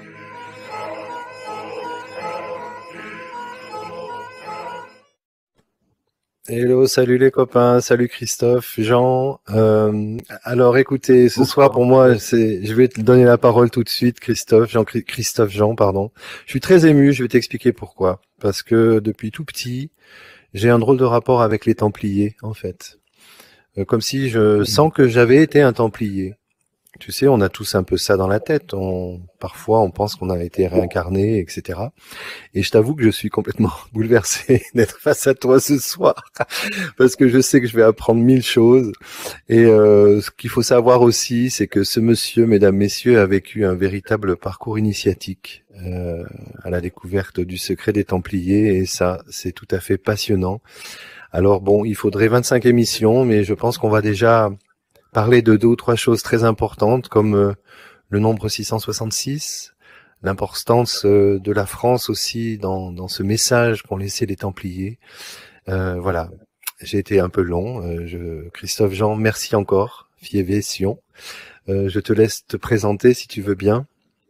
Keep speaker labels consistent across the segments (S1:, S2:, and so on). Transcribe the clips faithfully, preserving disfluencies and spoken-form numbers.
S1: Hello, salut les copains, salut Christophe, Jean. Euh, alors écoutez, ce soir pour moi, c'est, je vais te donner la parole tout de suite, Christophe, Jean, Christophe Jean, pardon. Je suis très ému, je vais t'expliquer pourquoi. Parce que depuis tout petit, j'ai un drôle de rapport avec les Templiers, en fait. Euh, comme si je sens que j'avais été un Templier. Tu sais, on a tous un peu ça dans la tête. On, parfois, on pense qu'on a été réincarné, et cetera. Et je t'avoue que je suis complètement bouleversé d'être face à toi ce soir, parce que je sais que je vais apprendre mille choses. Et euh, ce qu'il faut savoir aussi, c'est que ce monsieur, mesdames, messieurs, a vécu un véritable parcours initiatique euh, à la découverte du secret des Templiers, et ça, c'est tout à fait passionnant. Alors bon, il faudrait vingt-cinq émissions, mais je pense qu'on va déjà parler de deux ou trois choses très importantes, comme euh, le nombre six cent soixante-six, l'importance euh, de la France aussi dans, dans ce message qu'ont laissé les Templiers. Euh, voilà, j'ai été un peu long. Euh, je, Christophe Jean, merci encore. Fiévé Sion. Euh, je te laisse te présenter si tu veux bien.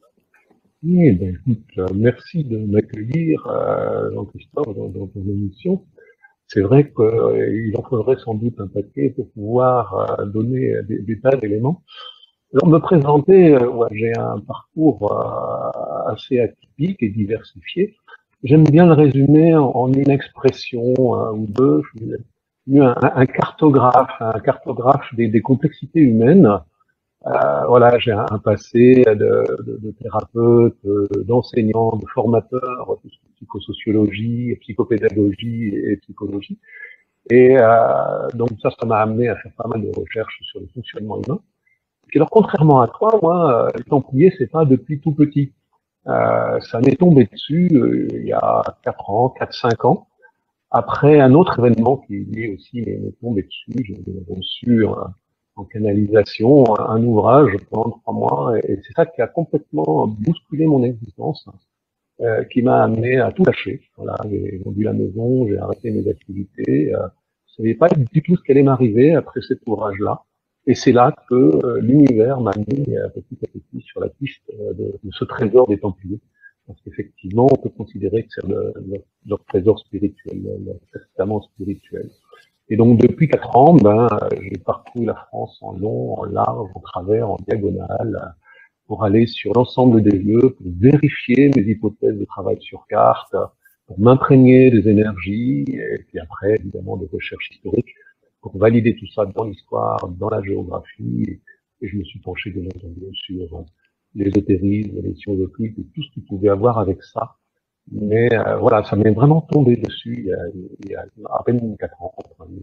S2: Oui, ben, écoute, euh, merci de m'accueillir, euh, Jean-Christophe, dans, dans ton émission. C'est vrai qu'il euh, en faudrait sans doute un paquet pour pouvoir euh, donner des, des tas d'éléments. Alors, me présenter, euh, ouais, j'ai un parcours euh, assez atypique et diversifié. J'aime bien le résumer en, en une expression euh, ou deux. Je suis un, un cartographe, un cartographe des, des complexités humaines. Euh, voilà, j'ai un, un passé de, de, de thérapeute, d'enseignant, de formateur, de psychosociologie, psychopédagogie et psychologie. Et euh, donc ça, ça m'a amené à faire pas mal de recherches sur le fonctionnement humain. Et alors, contrairement à toi, moi, les Templiers, c'est pas depuis tout petit. Euh, ça m'est tombé dessus euh, il y a quatre ans, quatre, cinq ans, après un autre événement qui lui aussi m'est tombé dessus. J'ai reçu un, en canalisation un ouvrage pendant trois mois, et c'est ça qui a complètement bousculé mon existence, euh, qui m'a amené à tout lâcher. Voilà, j'ai vendu la maison, j'ai arrêté mes activités. Euh, je savais pas du tout ce qui allait m'arriver après cet ouvrage-là. Et c'est là que euh, l'univers m'a mis euh, petit à petit sur la piste euh, de, de ce trésor des Templiers. Parce qu'effectivement, on peut considérer que c'est le, le, leur trésor spirituel, leur testament spirituel. Et donc, depuis quatre ans, ben, j'ai parcouru la France en long, en large, en travers, en diagonale, pour aller sur l'ensemble des lieux, pour vérifier mes hypothèses de travail sur carte, pour m'imprégner des énergies, et puis après, évidemment, des recherches historiques, pour valider tout ça dans l'histoire, dans la géographie, et je me suis penché, bien entendu, sur l'ésotérisme, les sciences occultes, et tout ce qui pouvait avoir avec ça. Mais euh, voilà, ça m'est vraiment tombé dessus il y a, il y a à peine quatre ans.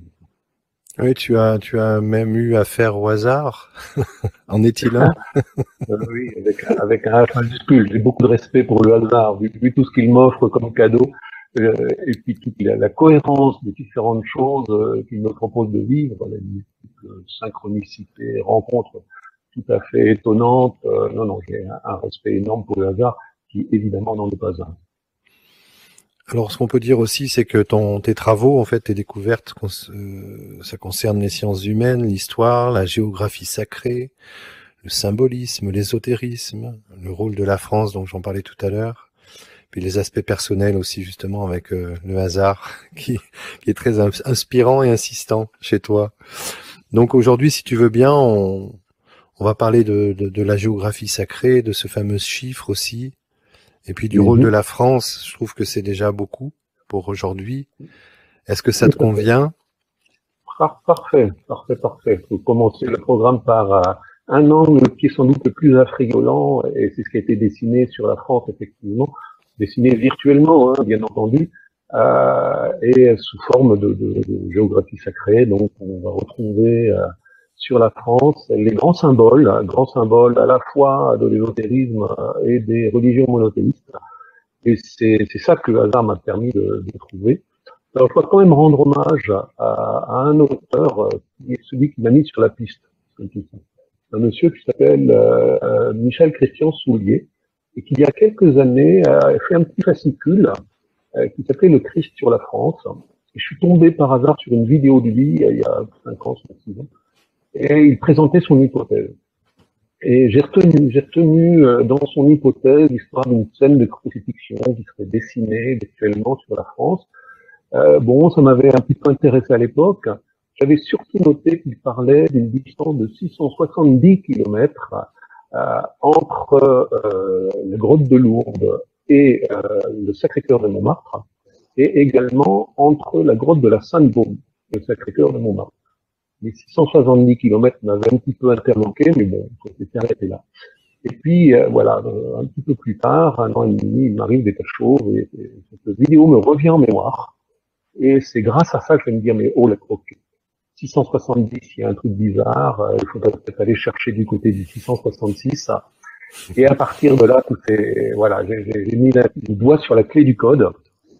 S1: Oui, tu as, tu as même eu affaire au hasard. En est-il un?
S2: euh, Oui, avec, avec un H majuscule. J'ai beaucoup de respect pour le hasard, vu, vu tout ce qu'il m'offre comme cadeau, euh, et puis toute la, la cohérence des différentes choses euh, qu'il me propose de vivre, la multiple synchronicité, rencontres tout à fait étonnantes. Euh, non, non, j'ai un, un respect énorme pour le hasard, qui évidemment n'en est pas un.
S1: Alors, ce qu'on peut dire aussi, c'est que ton, tes travaux, en fait, tes découvertes, euh, ça concerne les sciences humaines, l'histoire, la géographie sacrée, le symbolisme, l'ésotérisme, le rôle de la France, dont j'en parlais tout à l'heure, puis les aspects personnels aussi, justement, avec euh, le hasard, qui, qui est très inspirant et insistant chez toi. Donc aujourd'hui, si tu veux bien, on, on va parler de, de, de la géographie sacrée, de ce fameux chiffre aussi, et puis du
S2: Mm-hmm.
S1: rôle de la France. Je trouve que c'est déjà beaucoup pour aujourd'hui. Est-ce que ça te convient?
S2: Parfait, parfait, parfait. Il faut commencer le programme par euh, un angle qui est sans doute le plus affriolant, et c'est ce qui a été dessiné sur la France, effectivement, dessiné virtuellement, hein, bien entendu, euh, et sous forme de, de, de géographie sacrée. Donc, on va retrouver euh, sur la France les grands symboles, hein, grands symboles à la fois de l'ésotérisme et des religions monothéistes. Et c'est ça que le hasard m'a permis de, de trouver. Alors, je dois quand même rendre hommage à, à un auteur euh, qui est celui qui m'a mis sur la piste. Un monsieur qui s'appelle euh, Michel Christian Soulier, et qui, il y a quelques années, a fait un petit fascicule euh, qui s'appelait Le Christ sur la France. Et je suis tombé par hasard sur une vidéo de lui, il y a cinq ans, six ans, et il présentait son hypothèse. Et j'ai retenu, j'ai retenu euh, dans son hypothèse l'histoire d'une scène de crucifixion qui serait dessinée virtuellement sur la France. Euh, bon, ça m'avait un petit peu intéressé à l'époque. J'avais surtout noté qu'il parlait d'une distance de six cent soixante-dix kilomètres euh, entre euh, la grotte de Lourdes et euh, le Sacré-Cœur de Montmartre, et également entre la grotte de la Sainte-Baume et le Sacré-Cœur de Montmartre. Les six cent soixante-dix kilomètres m'avaient un petit peu interloqué, mais bon, ça s'était arrêté là. Et puis, euh, voilà, euh, un petit peu plus tard, un an et demi, il m'arrive des chauves et, et cette vidéo me revient en mémoire. Et c'est grâce à ça que je vais me dire, mais oh, la croquette. six cent soixante-dix, il y a un truc bizarre, euh, il faudrait peut-être aller chercher du côté du six cent soixante-six. Ça. Et à partir de là, tout est, voilà, j'ai mis la, le doigt sur la clé du code.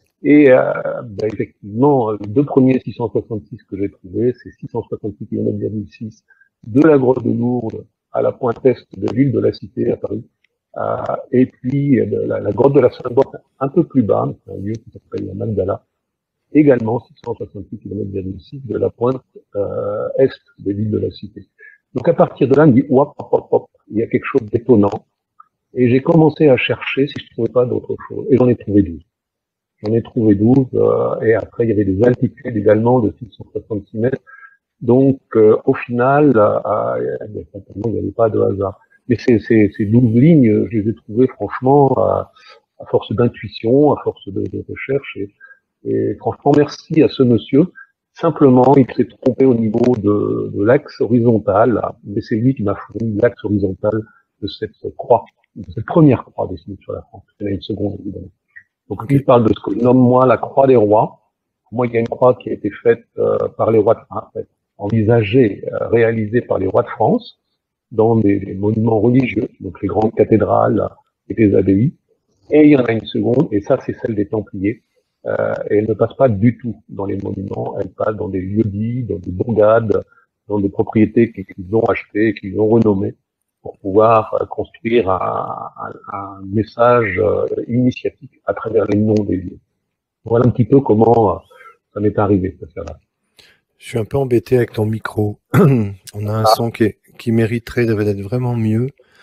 S2: Et euh, ben effectivement, les deux premiers six cent soixante-six que j'ai trouvés, c'est six cent soixante-six kilomètres six de la grotte de Lourdes à la pointe est de l'île de la Cité à Paris, euh, et puis de la, la grotte de la Sainte-Baume un peu plus bas, c'est un lieu qui s'appelle la Magdala, également six cent soixante-six kilomètres six de la pointe euh, est de l'île de la Cité. Donc à partir de là, on me dit, hop, hop, hop, hop, il y a quelque chose d'étonnant, et j'ai commencé à chercher si je trouvais pas d'autre chose, et j'en ai trouvé douze. J'en ai trouvé douze, euh, et après il y avait des altitudes également de six cent soixante-six mètres. Donc euh, au final, euh, il n'y avait pas de hasard. Mais ces, ces, ces douze lignes, je les ai trouvées franchement à, à force d'intuition, à force de, de recherche. Et, et franchement, merci à ce monsieur. Simplement, il s'est trompé au niveau de, de l'axe horizontal, mais c'est lui qui m'a fourni l'axe horizontal de cette croix, de cette première croix dessinée sur la France. Il y en a une seconde, évidemment. Donc, okay. Il parle de ce que je nomme, moi, la croix des rois. Pour moi, il y a une croix qui a été faite euh, par les rois de France, en fait, envisagée, euh, réalisée par les rois de France, dans des, des monuments religieux, donc les grandes cathédrales et les abbayes. Et il y en a une seconde, et ça, c'est celle des Templiers. Euh, et elle ne passe pas du tout dans les monuments, elle passe dans des lieux-dits, dans des bourgades, dans des propriétés qu'ils ont achetées et qu'ils ont renommées, pour pouvoir construire un, un, un message initiatique à travers les noms des lieux. Voilà un petit peu comment ça m'est arrivé, cette affaire-là.
S1: Je suis un peu embêté avec ton micro. On a un ah. son qui, est, qui mériterait d'être vraiment mieux.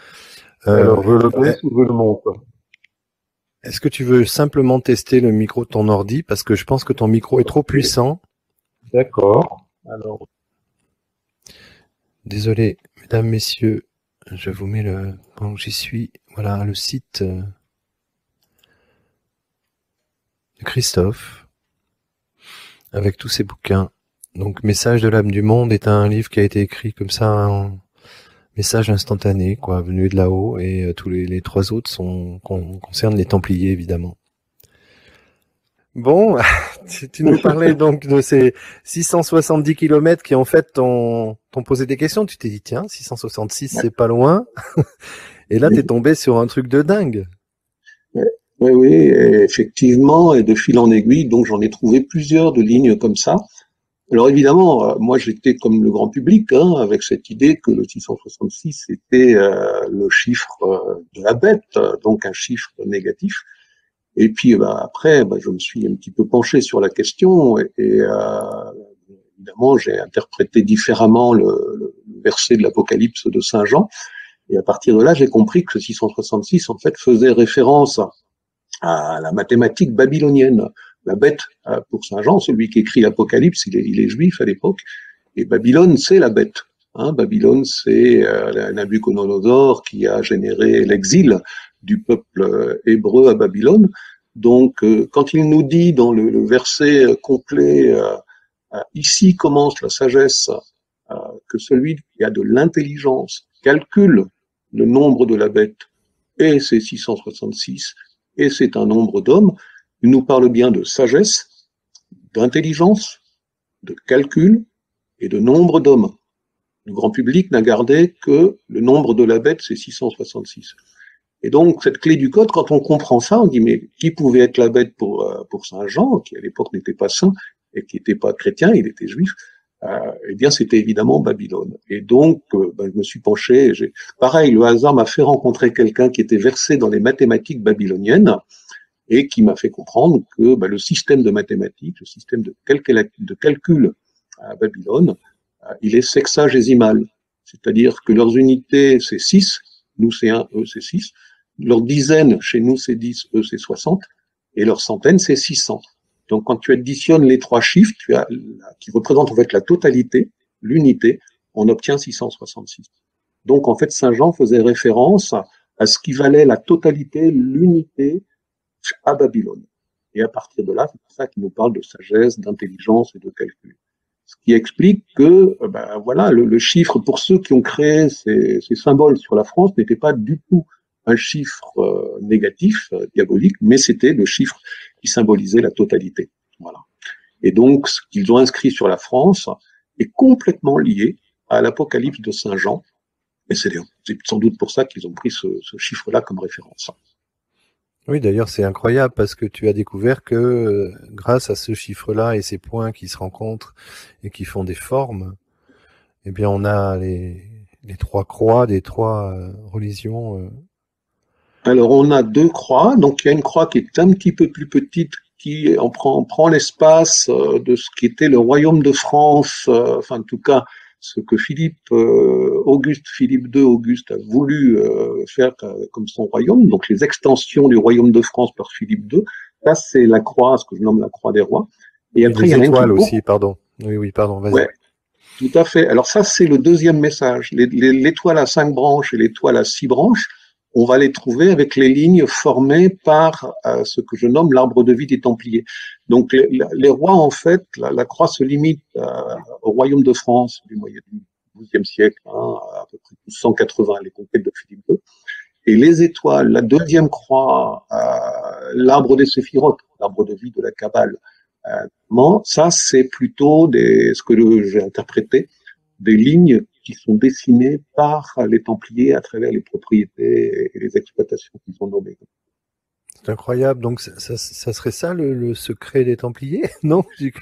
S2: Euh, Alors, je le baisse ou je le monte?
S1: Est-ce que tu veux simplement tester le micro de ton ordi? Parce que je pense que ton micro est trop puissant.
S2: D'accord. Alors.
S1: Désolé, mesdames, messieurs. Je vous mets le... Bon, j'y suis. Voilà, le site de Christophe, avec tous ses bouquins. Donc, Message de l'âme du monde est un livre qui a été écrit comme ça, un message instantané, quoi, venu de là-haut, et euh, tous les, les trois autres sont con, concernent les Templiers, évidemment. Bon, tu, tu nous parlais donc de ces six cent soixante-dix kilomètres qui en fait t'ont, t'ont posé des questions. Tu t'es dit, tiens, six cent soixante-six, c'est pas loin. Et là, t'es tombé sur un truc de dingue.
S3: Oui, oui, effectivement, et de fil en aiguille, donc j'en ai trouvé plusieurs de lignes comme ça. Alors évidemment, moi j'étais comme le grand public, hein, avec cette idée que le six cent soixante-six était euh, le chiffre euh, de la bête, donc un chiffre négatif. Et puis bah, après, bah, je me suis un petit peu penché sur la question et, et euh, évidemment j'ai interprété différemment le, le verset de l'Apocalypse de Saint Jean. Et à partir de là, j'ai compris que ce six cent soixante-six en fait faisait référence à la mathématique babylonienne. La bête, pour Saint Jean, celui qui écrit l'Apocalypse, il est, il est juif à l'époque, et Babylone, c'est la bête. Hein, Babylone, c'est euh, Nabuchodonosor qui a généré l'exil du peuple hébreu à Babylone. Donc, euh, quand il nous dit dans le, le verset complet, euh, euh, ici commence la sagesse, euh, que celui qui a de l'intelligence calcule le nombre de la bête, et c'est six cent soixante-six, et c'est un nombre d'hommes, il nous parle bien de sagesse, d'intelligence, de calcul et de nombre d'hommes. Le grand public n'a gardé que le nombre de la bête, c'est six cent soixante-six. Et donc, cette clé du code, quand on comprend ça, on dit, mais qui pouvait être la bête pour, pour Saint Jean, qui à l'époque n'était pas saint et qui n'était pas chrétien, il était juif, euh, eh bien, c'était évidemment Babylone. Et donc, euh, ben, je me suis penché, j'ai... pareil, le hasard m'a fait rencontrer quelqu'un qui était versé dans les mathématiques babyloniennes, et qui m'a fait comprendre que ben, le système de mathématiques, le système de calcul, de calcul à Babylone, euh, il est sexagésimal. C'est-à-dire que leurs unités, c'est six, nous c'est un, eux c'est six. Leur dizaine, chez nous c'est dix, eux c'est soixante. Et leur centaine, c'est six cents. Donc quand tu additionnes les trois chiffres, tu as, qui représentent en fait la totalité, l'unité, on obtient six cent soixante-six. Donc en fait, Saint Jean faisait référence à ce qui valait la totalité, l'unité à Babylone. Et à partir de là, c'est pour ça qu'il nous parle de sagesse, d'intelligence et de calcul. Ce qui explique que, ben voilà, le, le chiffre, pour ceux qui ont créé ces, ces symboles sur la France, n'était pas du tout un chiffre euh, négatif, euh, diabolique, mais c'était le chiffre qui symbolisait la totalité. Voilà. Et donc, ce qu'ils ont inscrit sur la France est complètement lié à l'Apocalypse de Saint Jean, et c'est sans doute pour ça qu'ils ont pris ce, ce chiffre-là comme référence.
S1: Oui, d'ailleurs, c'est incroyable parce que tu as découvert que euh, grâce à ce chiffre-là et ces points qui se rencontrent et qui font des formes, eh bien, on a les, les trois croix des trois euh, religions. Euh.
S3: Alors, on a deux croix. Donc, il y a une croix qui est un petit peu plus petite, qui en prend, prend l'espace euh, de ce qui était le royaume de France, euh, enfin, en tout cas, ce que Philippe, euh, Auguste, Philippe deux, Auguste a voulu euh, faire comme son royaume, donc les extensions du royaume de France par Philippe deux, là c'est la croix, ce que je nomme la croix des rois.
S1: Et, et après, il y a étoiles aussi, pardon. Oui, oui, pardon, vas-y.
S3: Ouais, tout à fait. Alors ça, c'est le deuxième message. L'étoile à cinq branches et l'étoile à six branches, on va les trouver avec les lignes formées par euh, ce que je nomme l'arbre de vie des Templiers. Donc les, les rois, en fait, la, la croix se limite euh, au royaume de France du moyen du douzième siècle, hein, à peu près cent quatre-vingts, les conquêtes de Philippe deux. Et les étoiles, la deuxième croix, euh, l'arbre des séphirotes, l'arbre de vie de la Kabbale, euh, ça c'est plutôt des, ce que j'ai interprété, des lignes qui sont dessinés par les Templiers à travers les propriétés et les exploitations qu'ils ont nommées.
S1: C'est incroyable. Donc, ça, ça, ça serait ça le, le secret des Templiers, non?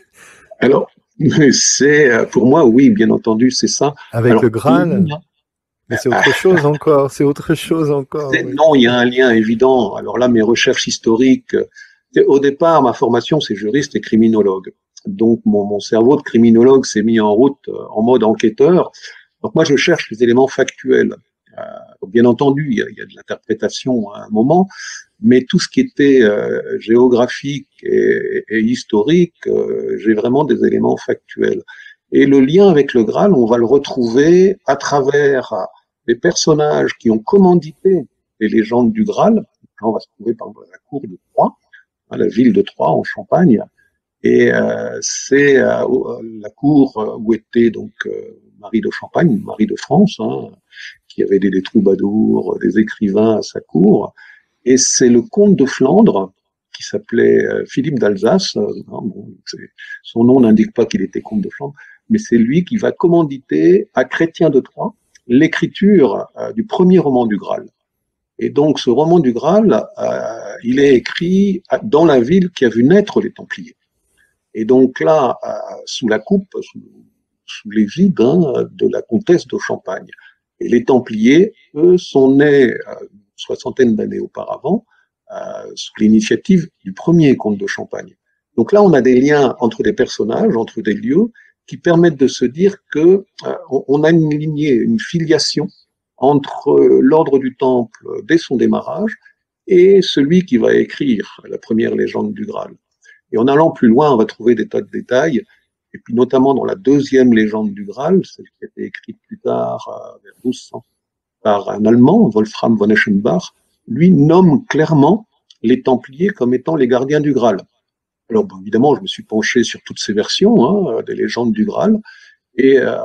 S3: Alors, c'est pour moi, oui, bien entendu, c'est ça.
S1: Avec
S3: Alors,
S1: le Graal. Mais c'est autre chose encore. C'est autre chose encore.
S3: Oui. Non, il y a un lien évident. Alors là, mes recherches historiques. Au départ, ma formation, c'est juriste et criminologue. Donc, mon, mon cerveau de criminologue s'est mis en route en mode enquêteur. Donc moi, je cherche les éléments factuels. Euh, bien entendu, il y a, il y a de l'interprétation à un moment, mais tout ce qui était euh, géographique et, et historique, euh, j'ai vraiment des éléments factuels. Et le lien avec le Graal, on va le retrouver à travers les personnages qui ont commandité les légendes du Graal. Là, on va se trouver par exemple à la cour de Troyes, à la ville de Troyes en Champagne, et euh, c'est euh, la cour où était donc euh, Marie de Champagne, Marie de France, hein, qui avait des, des troubadours, des écrivains à sa cour, et c'est le comte de Flandre, qui s'appelait euh, Philippe d'Alsace, euh, bon, son nom n'indique pas qu'il était comte de Flandre, mais c'est lui qui va commanditer à Chrétien de Troyes l'écriture euh, du premier roman du Graal. Et donc ce roman du Graal, euh, il est écrit dans la ville qui a vu naître les Templiers. Et donc là, euh, sous la coupe, sous, sous l'égide hein, de la comtesse de Champagne. Et les Templiers, eux, sont nés euh, une soixantaine d'années auparavant, euh, sous l'initiative du premier comte de Champagne. Donc là, on a des liens entre des personnages, entre des lieux, qui permettent de se dire que euh, on a une lignée, une filiation entre l'ordre du Temple dès son démarrage et celui qui va écrire la première légende du Graal. Et en allant plus loin, on va trouver des tas de détails, et puis notamment dans la deuxième légende du Graal, celle qui a été écrite plus tard, euh, vers douze cents, par un Allemand, Wolfram von Eschenbach, lui nomme clairement les Templiers comme étant les gardiens du Graal. Alors bon, évidemment, je me suis penché sur toutes ces versions hein, des légendes du Graal, et euh,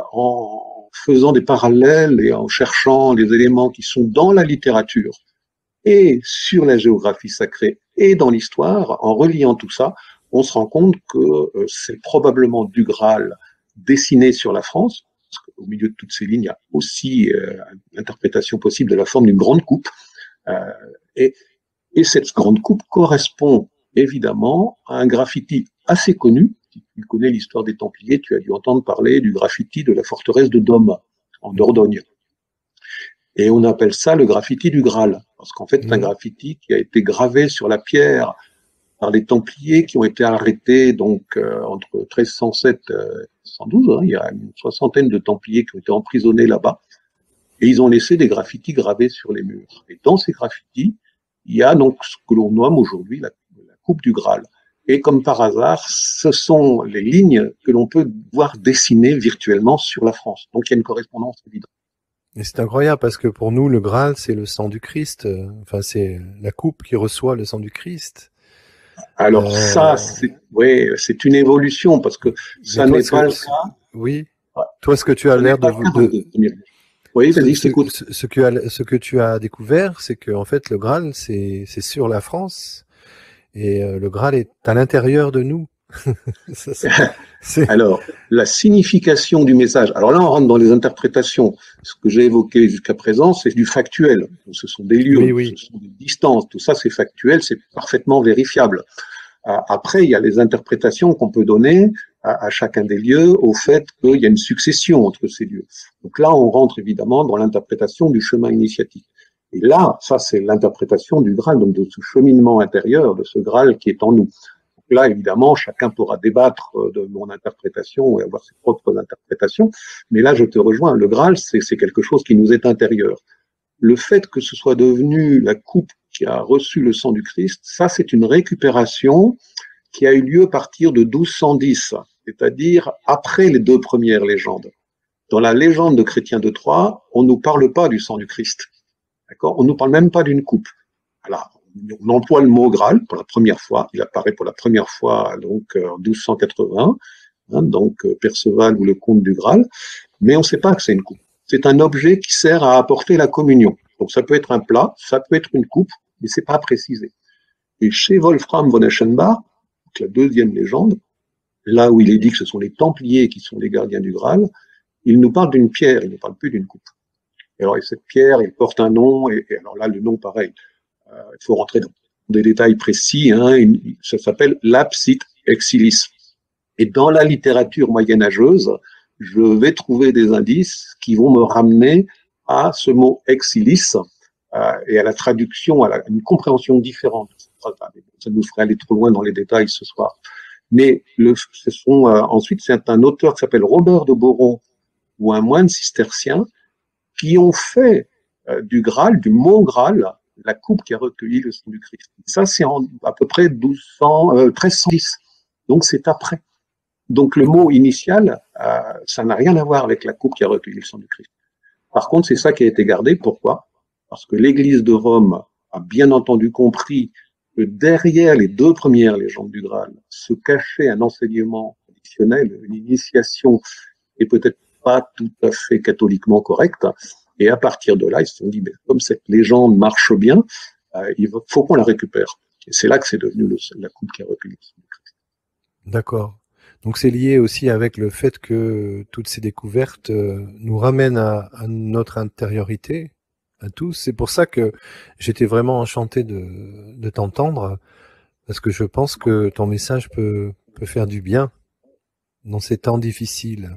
S3: en faisant des parallèles et en cherchant les éléments qui sont dans la littérature et sur la géographie sacrée et dans l'histoire, en reliant tout ça, on se rend compte que euh, c'est probablement du Graal dessiné sur la France, parce qu'au milieu de toutes ces lignes, il y a aussi euh, l'interprétation possible de la forme d'une grande coupe, euh, et, et cette grande coupe correspond évidemment à un graffiti assez connu. Si tu connais l'histoire des Templiers, tu as dû entendre parler du graffiti de la forteresse de Dôme, en Dordogne. Et on appelle ça le graffiti du Graal, parce qu'en fait, c'est un graffiti qui a été gravé sur la pierre par les Templiers qui ont été arrêtés donc euh, entre treize cent sept et treize cent douze. Hein, il y a une soixantaine de Templiers qui ont été emprisonnés là-bas. Et ils ont laissé des graffitis gravés sur les murs. Et dans ces graffitis, il y a donc ce que l'on nomme aujourd'hui la, la coupe du Graal. Et comme par hasard, ce sont les lignes que l'on peut voir dessinées virtuellement sur la France. Donc il y a une correspondance évidente.
S1: Et c'est incroyable parce que pour nous, le Graal, c'est le sang du Christ. Enfin, c'est la coupe qui reçoit le sang du Christ.
S3: Alors euh... ça, c'est, ouais, c'est une évolution parce que ça n'est pas le cas.
S1: Oui. Ouais. Toi, ce que tu as l'air de, de, de...
S3: Oui, vas-y, je t'écoute.
S1: Ce, ce, que, ce que tu as découvert, c'est que en fait, le Graal, c'est, c'est sur la France, et euh, le Graal est à l'intérieur de nous.
S3: ça, c'est, c'est... Alors, la signification du message. Alors là, on rentre dans les interprétations. Ce que j'ai évoqué jusqu'à présent, c'est du factuel. Ce sont des lieux, oui, oui. Ce sont des distances. Tout ça, c'est factuel, c'est parfaitement vérifiable. Après, il y a les interprétations qu'on peut donner à, à chacun des lieux au fait qu'il y a une succession entre ces lieux. Donc là, on rentre évidemment dans l'interprétation du chemin initiatique. Et là, ça, c'est l'interprétation du Graal, donc de ce cheminement intérieur, de ce Graal qui est en nous. Donc là, évidemment, chacun pourra débattre de mon interprétation et avoir ses propres interprétations. Mais là, je te rejoins. Le Graal, c'est, c'est quelque chose qui nous est intérieur. Le fait que ce soit devenu la coupe qui a reçu le sang du Christ, ça c'est une récupération qui a eu lieu à partir de douze cent dix, c'est-à-dire après les deux premières légendes. Dans la légende de Chrétien de Troyes, on ne nous parle pas du sang du Christ, d'accord ? On ne nous parle même pas d'une coupe. Alors, on emploie le mot Graal pour la première fois, il apparaît pour la première fois donc en douze cent quatre-vingts, hein, donc Perceval ou le comte du Graal, mais on ne sait pas que c'est une coupe. C'est un objet qui sert à apporter la communion. Donc ça peut être un plat, ça peut être une coupe, mais c'est pas précisé. Et chez Wolfram von Eschenbach, la deuxième légende, là où il est dit que ce sont les Templiers qui sont les gardiens du Graal, il nous parle d'une pierre, il ne parle plus d'une coupe. Et alors et cette pierre, elle porte un nom, et, et alors là le nom pareil, euh, il faut rentrer dans des détails précis, hein, une, ça s'appelle l'Apsit Exilis. Et dans la littérature moyenâgeuse, je vais trouver des indices qui vont me ramener à ce mot exilis euh, et à la traduction, à, la, à une compréhension différente. Ça nous ferait aller trop loin dans les détails ce soir. Mais le, ce sont euh, ensuite, c'est un auteur qui s'appelle Robert de Boron ou un moine cistercien qui ont fait euh, du Graal, du mot Graal, la coupe qui a recueilli le sang du Christ. Ça, c'est en à peu près douze cents, euh, treize cent dix. Donc c'est après. Donc le mot initial, euh, ça n'a rien à voir avec la coupe qui a recueilli le sang du Christ. Par contre, c'est ça qui a été gardé. Pourquoi ? Parce que l'Église de Rome a bien entendu compris que derrière les deux premières légendes du Graal se cachait un enseignement additionnel, une initiation, et peut-être pas tout à fait catholiquement correcte. Et à partir de là, ils se sont dit, mais comme cette légende marche bien, euh, il faut qu'on la récupère. Et c'est là que c'est devenu le, la coupe qui a recueilli le sang du Christ.
S1: D'accord. Donc c'est lié aussi avec le fait que toutes ces découvertes euh, nous ramènent à, à notre intériorité, à tous. C'est pour ça que j'étais vraiment enchanté de, de t'entendre, parce que je pense que ton message peut, peut faire du bien dans ces temps difficiles.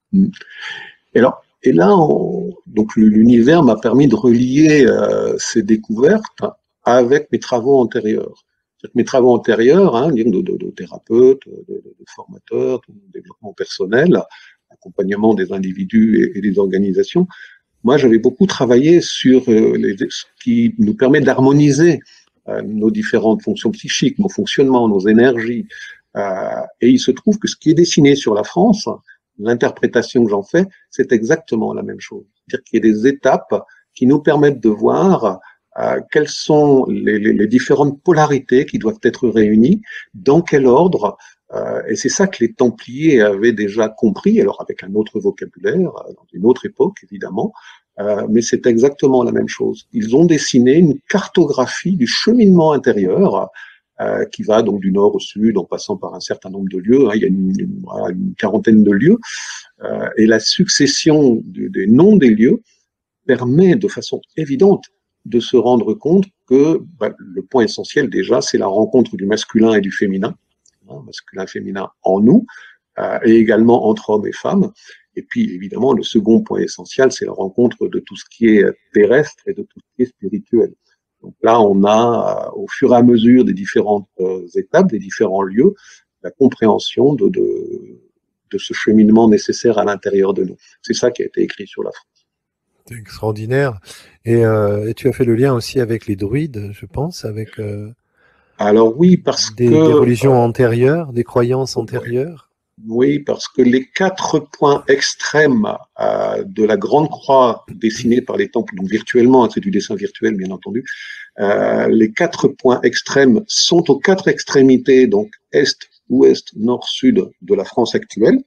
S3: Et alors, et là, on, donc l'univers m'a permis de relier euh, ces découvertes avec mes travaux antérieurs. Mes travaux antérieurs, hein, de, de, de thérapeute, de, de, de formateur, de développement personnel, accompagnement des individus et, et des organisations, moi j'avais beaucoup travaillé sur euh, les, ce qui nous permet d'harmoniser euh, nos différentes fonctions psychiques, nos fonctionnements, nos énergies. Euh, et il se trouve que ce qui est dessiné sur la France, l'interprétation que j'en fais, c'est exactement la même chose. C'est-à-dire qu'il y a des étapes qui nous permettent de voir Euh, quelles sont les, les, les différentes polarités qui doivent être réunies, dans quel ordre, euh, et c'est ça que les Templiers avaient déjà compris, alors avec un autre vocabulaire, dans une autre époque évidemment, euh, mais c'est exactement la même chose. Ils ont dessiné une cartographie du cheminement intérieur euh, qui va donc du nord au sud en passant par un certain nombre de lieux, hein, il y a une, une, une quarantaine de lieux, euh, et la succession de, des noms des lieux permet de façon évidente de se rendre compte que bah, le point essentiel déjà, c'est la rencontre du masculin et du féminin, hein, masculin-féminin en nous, euh, et également entre hommes et femmes. Et puis évidemment, le second point essentiel, c'est la rencontre de tout ce qui est terrestre et de tout ce qui est spirituel. Donc là, on a, euh, au fur et à mesure des différentes euh, étapes, des différents lieux, la compréhension de, de, de ce cheminement nécessaire à l'intérieur de nous. C'est ça qui a été écrit sur la France.
S1: C'est extraordinaire. Et, euh, et tu as fait le lien aussi avec les druides, je pense, avec euh,
S3: Alors oui, parce
S1: des, des
S3: que
S1: religions antérieures, des croyances
S3: ouais,
S1: antérieures.
S3: oui, parce que les quatre points extrêmes euh, de la grande croix dessinée par les temples, donc virtuellement, hein, c'est du dessin virtuel bien entendu, euh, les quatre points extrêmes sont aux quatre extrémités, donc est, ouest, nord, sud de la France actuelle.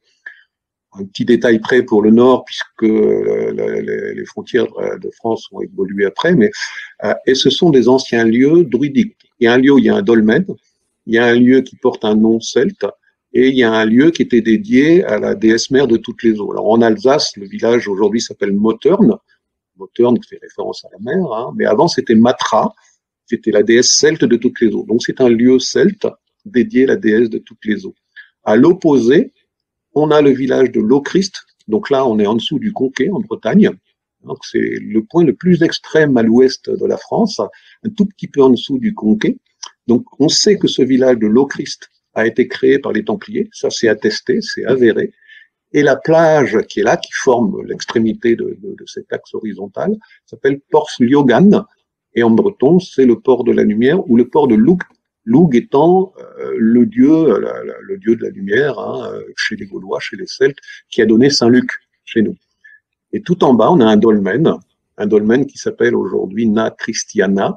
S3: Un petit détail près pour le nord, puisque euh, les, les frontières de France ont évolué après, mais euh, et ce sont des anciens lieux druidiques. Il y a un lieu où il y a un dolmen, il y a un lieu qui porte un nom celte, et il y a un lieu qui était dédié à la déesse mère de toutes les eaux. Alors en Alsace, le village aujourd'hui s'appelle Mottern, Mottern qui fait référence à la mer, hein, mais avant c'était Matra, c'était la déesse celte de toutes les eaux. Donc c'est un lieu celte dédié à la déesse de toutes les eaux. À l'opposé, on a le village de Lochrist, donc là on est en dessous du Conquet en Bretagne, donc c'est le point le plus extrême à l'ouest de la France, un tout petit peu en dessous du Conquet. Donc on sait que ce village de Lochrist a été créé par les Templiers, ça c'est attesté, c'est avéré. Et la plage qui est là, qui forme l'extrémité de, de, de cet axe horizontal, s'appelle Pors Liogan, et en breton c'est le port de la lumière ou le port de Lug, Lug étant euh, le dieu, la, la, le dieu de la lumière, hein, chez les Gaulois, chez les Celtes, qui a donné Saint-Luc chez nous. Et tout en bas, on a un dolmen, un dolmen qui s'appelle aujourd'hui Na Christiana,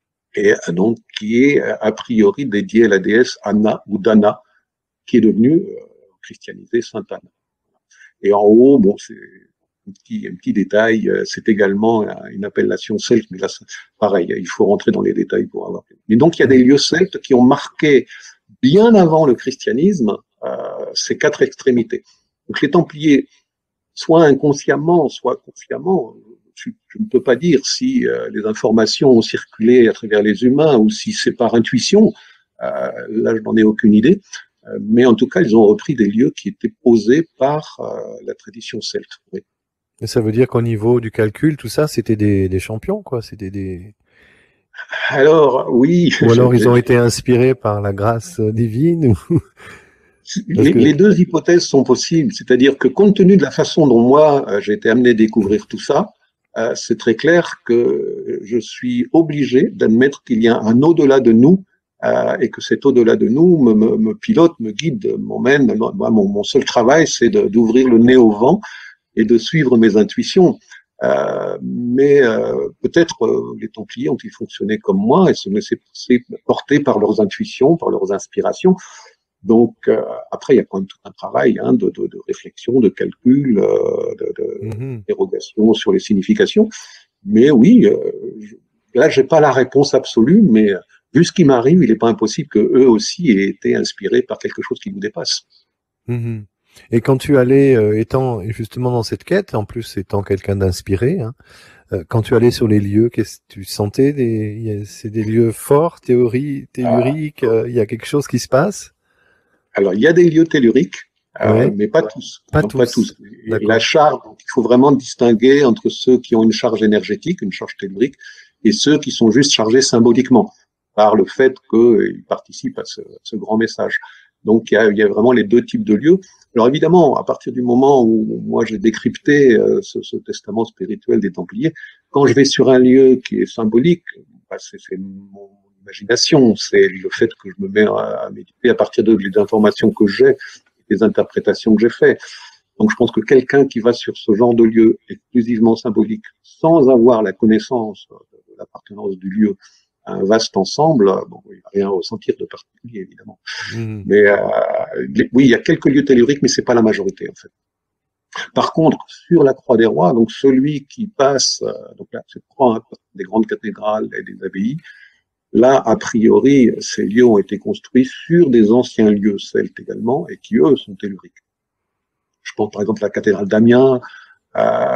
S3: et donc qui est a priori dédié à la déesse Anna ou Dana, qui est devenue euh, christianisée Sainte Anne. Et en haut, bon, c'est un petit, un petit détail, c'est également une appellation celte, mais là, pareil, il faut rentrer dans les détails pour avoir. Mais donc, il y a des lieux celtes qui ont marqué, bien avant le christianisme, euh, ces quatre extrémités. Donc, les Templiers, soit inconsciemment, soit consciemment, je, je ne peux pas dire si euh, les informations ont circulé à travers les humains ou si c'est par intuition. Euh, là, je n'en ai aucune idée. Mais en tout cas, ils ont repris des lieux qui étaient posés par euh, la tradition celte. Oui.
S1: Et ça veut dire qu'au niveau du calcul, tout ça, c'était des, des champions, quoi. C'était des.
S3: Alors, oui.
S1: Ou alors ils ont été inspirés par la grâce divine.
S3: Les, que... les deux hypothèses sont possibles. C'est-à-dire que compte tenu de la façon dont moi, euh, j'ai été amené à découvrir tout ça, euh, c'est très clair que je suis obligé d'admettre qu'il y a un au-delà de nous. Euh, et que cet au-delà de nous me, me, me pilote, me guide, m'emmène. Moi, mon, mon seul travail, c'est d'ouvrir le nez au vent et de suivre mes intuitions. Euh, mais euh, peut-être euh, les Templiers ont-ils fonctionné comme moi et se laissaient porter par leurs intuitions, par leurs inspirations. Donc euh, après, il y a quand même tout un travail hein, de, de, de réflexion, de calcul, euh, de, de mm-hmm. dérogation sur les significations. Mais oui, euh, je, là, j'ai pas la réponse absolue, mais vu ce qui m'arrive, il n'est pas impossible que eux aussi aient été inspirés par quelque chose qui nous dépasse.
S1: Mmh. Et quand tu allais, euh, étant justement dans cette quête, en plus étant quelqu'un d'inspiré, hein, euh, quand tu allais sur les lieux, qu'est-ce que tu sentais des, c'est des lieux forts, théorie, telluriques, euh, il y a quelque chose qui se passe?
S3: Alors, il y a des lieux telluriques, euh, ouais. mais pas tous.
S1: Pas
S3: non,
S1: tous.
S3: Pas tous. La charge, donc, il faut vraiment distinguer entre ceux qui ont une charge énergétique, une charge tellurique, et ceux qui sont juste chargés symboliquement, par le fait qu'ils participent à ce, à ce grand message. Donc, il y, a, il y a vraiment les deux types de lieux. Alors, évidemment, à partir du moment où moi j'ai décrypté euh, ce, ce testament spirituel des Templiers, quand je vais sur un lieu qui est symbolique, bah, c'est mon imagination, c'est le fait que je me mets à, à méditer à partir de, des informations que j'ai, des interprétations que j'ai faites. Donc, je pense que quelqu'un qui va sur ce genre de lieu exclusivement symbolique, sans avoir la connaissance de l'appartenance du lieu, un vaste ensemble, bon, il va rien ressentir de particulier, évidemment. Mmh. Mais euh, oui, il y a quelques lieux telluriques, mais c'est pas la majorité, en fait. Par contre, sur la Croix des Rois, donc celui qui passe, euh, donc là, c'est croix hein, des grandes cathédrales et des abbayes, là, a priori, ces lieux ont été construits sur des anciens lieux celtes également, et qui, eux, sont telluriques. Je pense, par exemple, à la cathédrale d'Amiens, euh,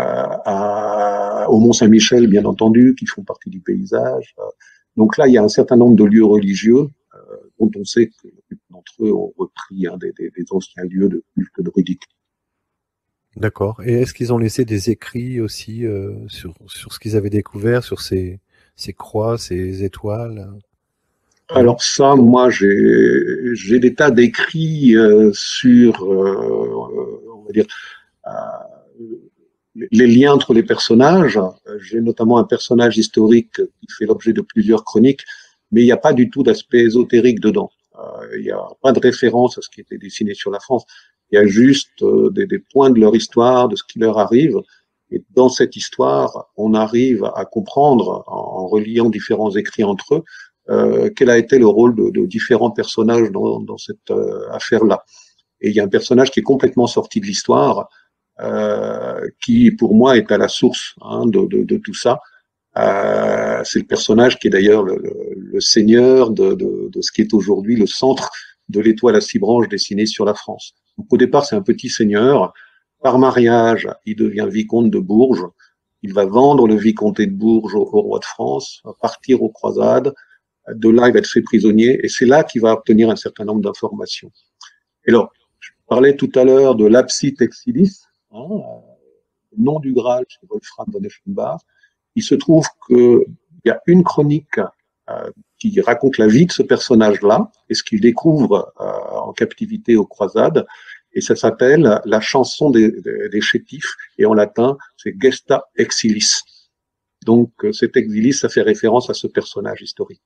S3: à, au Mont-Saint-Michel, bien entendu, qui font partie du paysage. Euh, Donc là, il y a un certain nombre de lieux religieux euh, dont on sait que la plupart d'entre eux ont repris hein, des, des, des anciens lieux de culte druidique.
S1: D'accord. Et est-ce qu'ils ont laissé des écrits aussi euh, sur, sur ce qu'ils avaient découvert, sur ces, ces croix, ces étoiles?
S3: Alors ça, moi, j'ai, j'ai des tas d'écrits euh, sur, euh, on va dire, euh, les liens entre les personnages. J'ai notamment un personnage historique qui fait l'objet de plusieurs chroniques, mais il n'y a pas du tout d'aspect ésotérique dedans. Euh, il n'y a pas de référence à ce qui était dessiné sur la France. Il y a juste euh, des, des points de leur histoire, de ce qui leur arrive. Et dans cette histoire, on arrive à comprendre, en reliant différents écrits entre eux, euh, quel a été le rôle de, de différents personnages dans, dans cette euh, affaire-là. Et il y a un personnage qui est complètement sorti de l'histoire, euh, qui, pour moi, est à la source hein, de, de, de tout ça. Euh, c'est le personnage qui est d'ailleurs le, le, le seigneur de, de, de ce qui est aujourd'hui le centre de l'étoile à six branches dessinée sur la France. Donc, au départ, c'est un petit seigneur. Par mariage, il devient vicomte de Bourges. Il va vendre le vicomté de Bourges au, au roi de France, va partir aux croisades. De là, il va être fait prisonnier. Et c'est là qu'il va obtenir un certain nombre d'informations. Et alors, je parlais tout à l'heure de l'Apsis Exilis, hein, le nom du Graal chez Wolfram von Eschenbach. Il se trouve qu'il y a une chronique euh, qui raconte la vie de ce personnage-là et ce qu'il découvre euh, en captivité aux croisades. Et ça s'appelle la chanson des, des, des chétifs, et en latin, c'est Gesta Exilis. Donc, cet exilis, ça fait référence à ce personnage historique.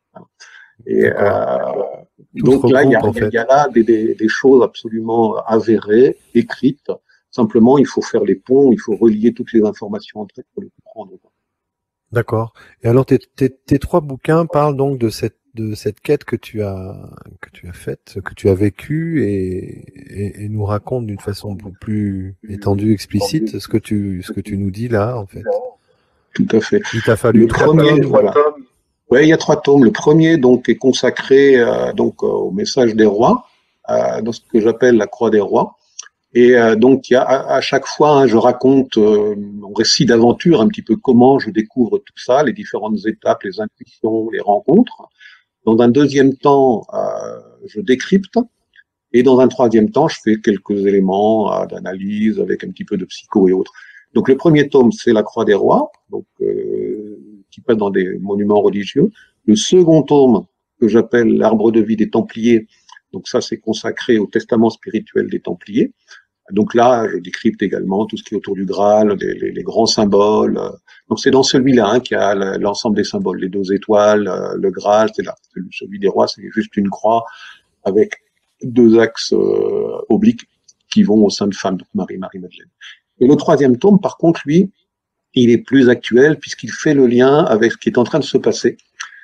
S3: Et euh, donc là, il y a, en fait. y a là des, des, des choses absolument avérées, écrites. Simplement, il faut faire les ponts, il faut relier toutes les informations entre elles pour les comprendre.
S1: D'accord. Et alors, tes, tes, tes trois bouquins parlent donc de cette de cette quête que tu as que tu as faite, que tu as vécue, et, et, et nous raconte d'une façon beaucoup plus étendue, explicite, ce que tu ce que tu nous dis là, en fait.
S3: Tout à fait.
S1: Il t'a fallu
S3: le
S1: trois
S3: premier,
S1: tomes.
S3: Voilà. Ouais, il y a trois tomes. Le premier donc est consacré euh, donc au message des rois, euh, dans ce que j'appelle la croix des rois. Et euh, donc, il y a à, à chaque fois, hein, je raconte euh, mon récit d'aventure, un petit peu comment je découvre tout ça, les différentes étapes, les intuitions, les rencontres. Dans un deuxième temps, euh, je décrypte. Et dans un troisième temps, je fais quelques éléments euh, d'analyse avec un petit peu de psycho et autres. Donc, le premier tome, c'est la croix des rois, donc euh, qui passe dans des monuments religieux. Le second tome, que j'appelle l'arbre de vie des Templiers, donc ça, c'est consacré au testament spirituel des Templiers. Donc là, je décrypte également tout ce qui est autour du Graal, les, les, les grands symboles. Donc c'est dans celui-là hein, qu'il y a l'ensemble des symboles, les deux étoiles, le Graal, c'est là. Celui des rois, c'est juste une croix avec deux axes euh, obliques qui vont au sein de femmes, donc Marie, Marie-Madeleine. Et le troisième tome, par contre, lui, il est plus actuel puisqu'il fait le lien avec ce qui est en train de se passer.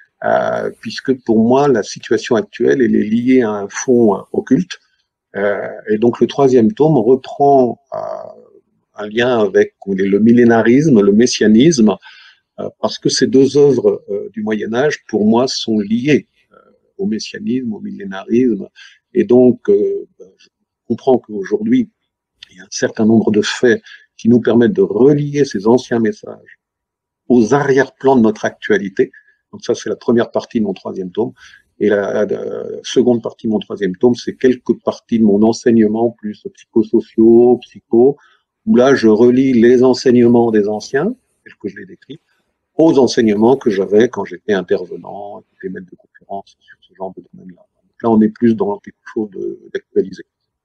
S3: Euh, puisque pour moi, la situation actuelle, elle est liée à un fond euh, occulte. Euh, et donc le troisième tome reprend euh, un lien avec le millénarisme, le messianisme, euh, parce que ces deux œuvres euh, du Moyen-Âge, pour moi, sont liées euh, au messianisme, au millénarisme. Et donc, euh, je comprends qu'aujourd'hui, il y a un certain nombre de faits qui nous permettent de relier ces anciens messages aux arrière-plans de notre actualité. Donc ça, c'est la première partie de mon troisième tome. Et la, la seconde partie de mon troisième tome, c'est quelques parties de mon enseignement, plus psychosociaux, psycho, où là, je relie les enseignements des anciens, tels que je les décris, aux enseignements que j'avais quand j'étais intervenant, j'étais maître de conférence sur ce genre de domaine-là. Donc là, on est plus dans quelque chose d'actualisé.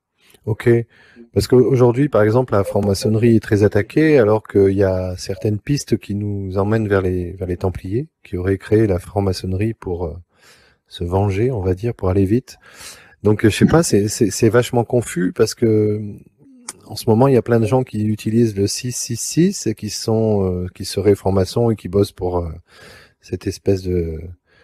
S1: Ok. Parce qu'aujourd'hui, par exemple, la franc-maçonnerie est très attaquée, alors qu'il y a certaines pistes qui nous emmènent vers les, vers les Templiers, qui auraient créé la franc-maçonnerie pour... Euh, se venger, on va dire, pour aller vite. Donc, je sais pas, c'est, c'est, c'est vachement confus parce que en ce moment, il y a plein de gens qui utilisent le six six six et qui sont, euh, qui seraient francs-maçons et qui bossent pour euh, cette espèce de,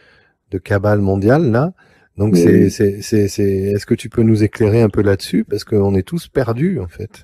S1: de cabale mondiale, là. Donc, oui. c'est, c'est, c'est, c'est, est-ce que tu peux nous éclairer un peu là-dessus? Parce qu'on est tous perdus, en fait.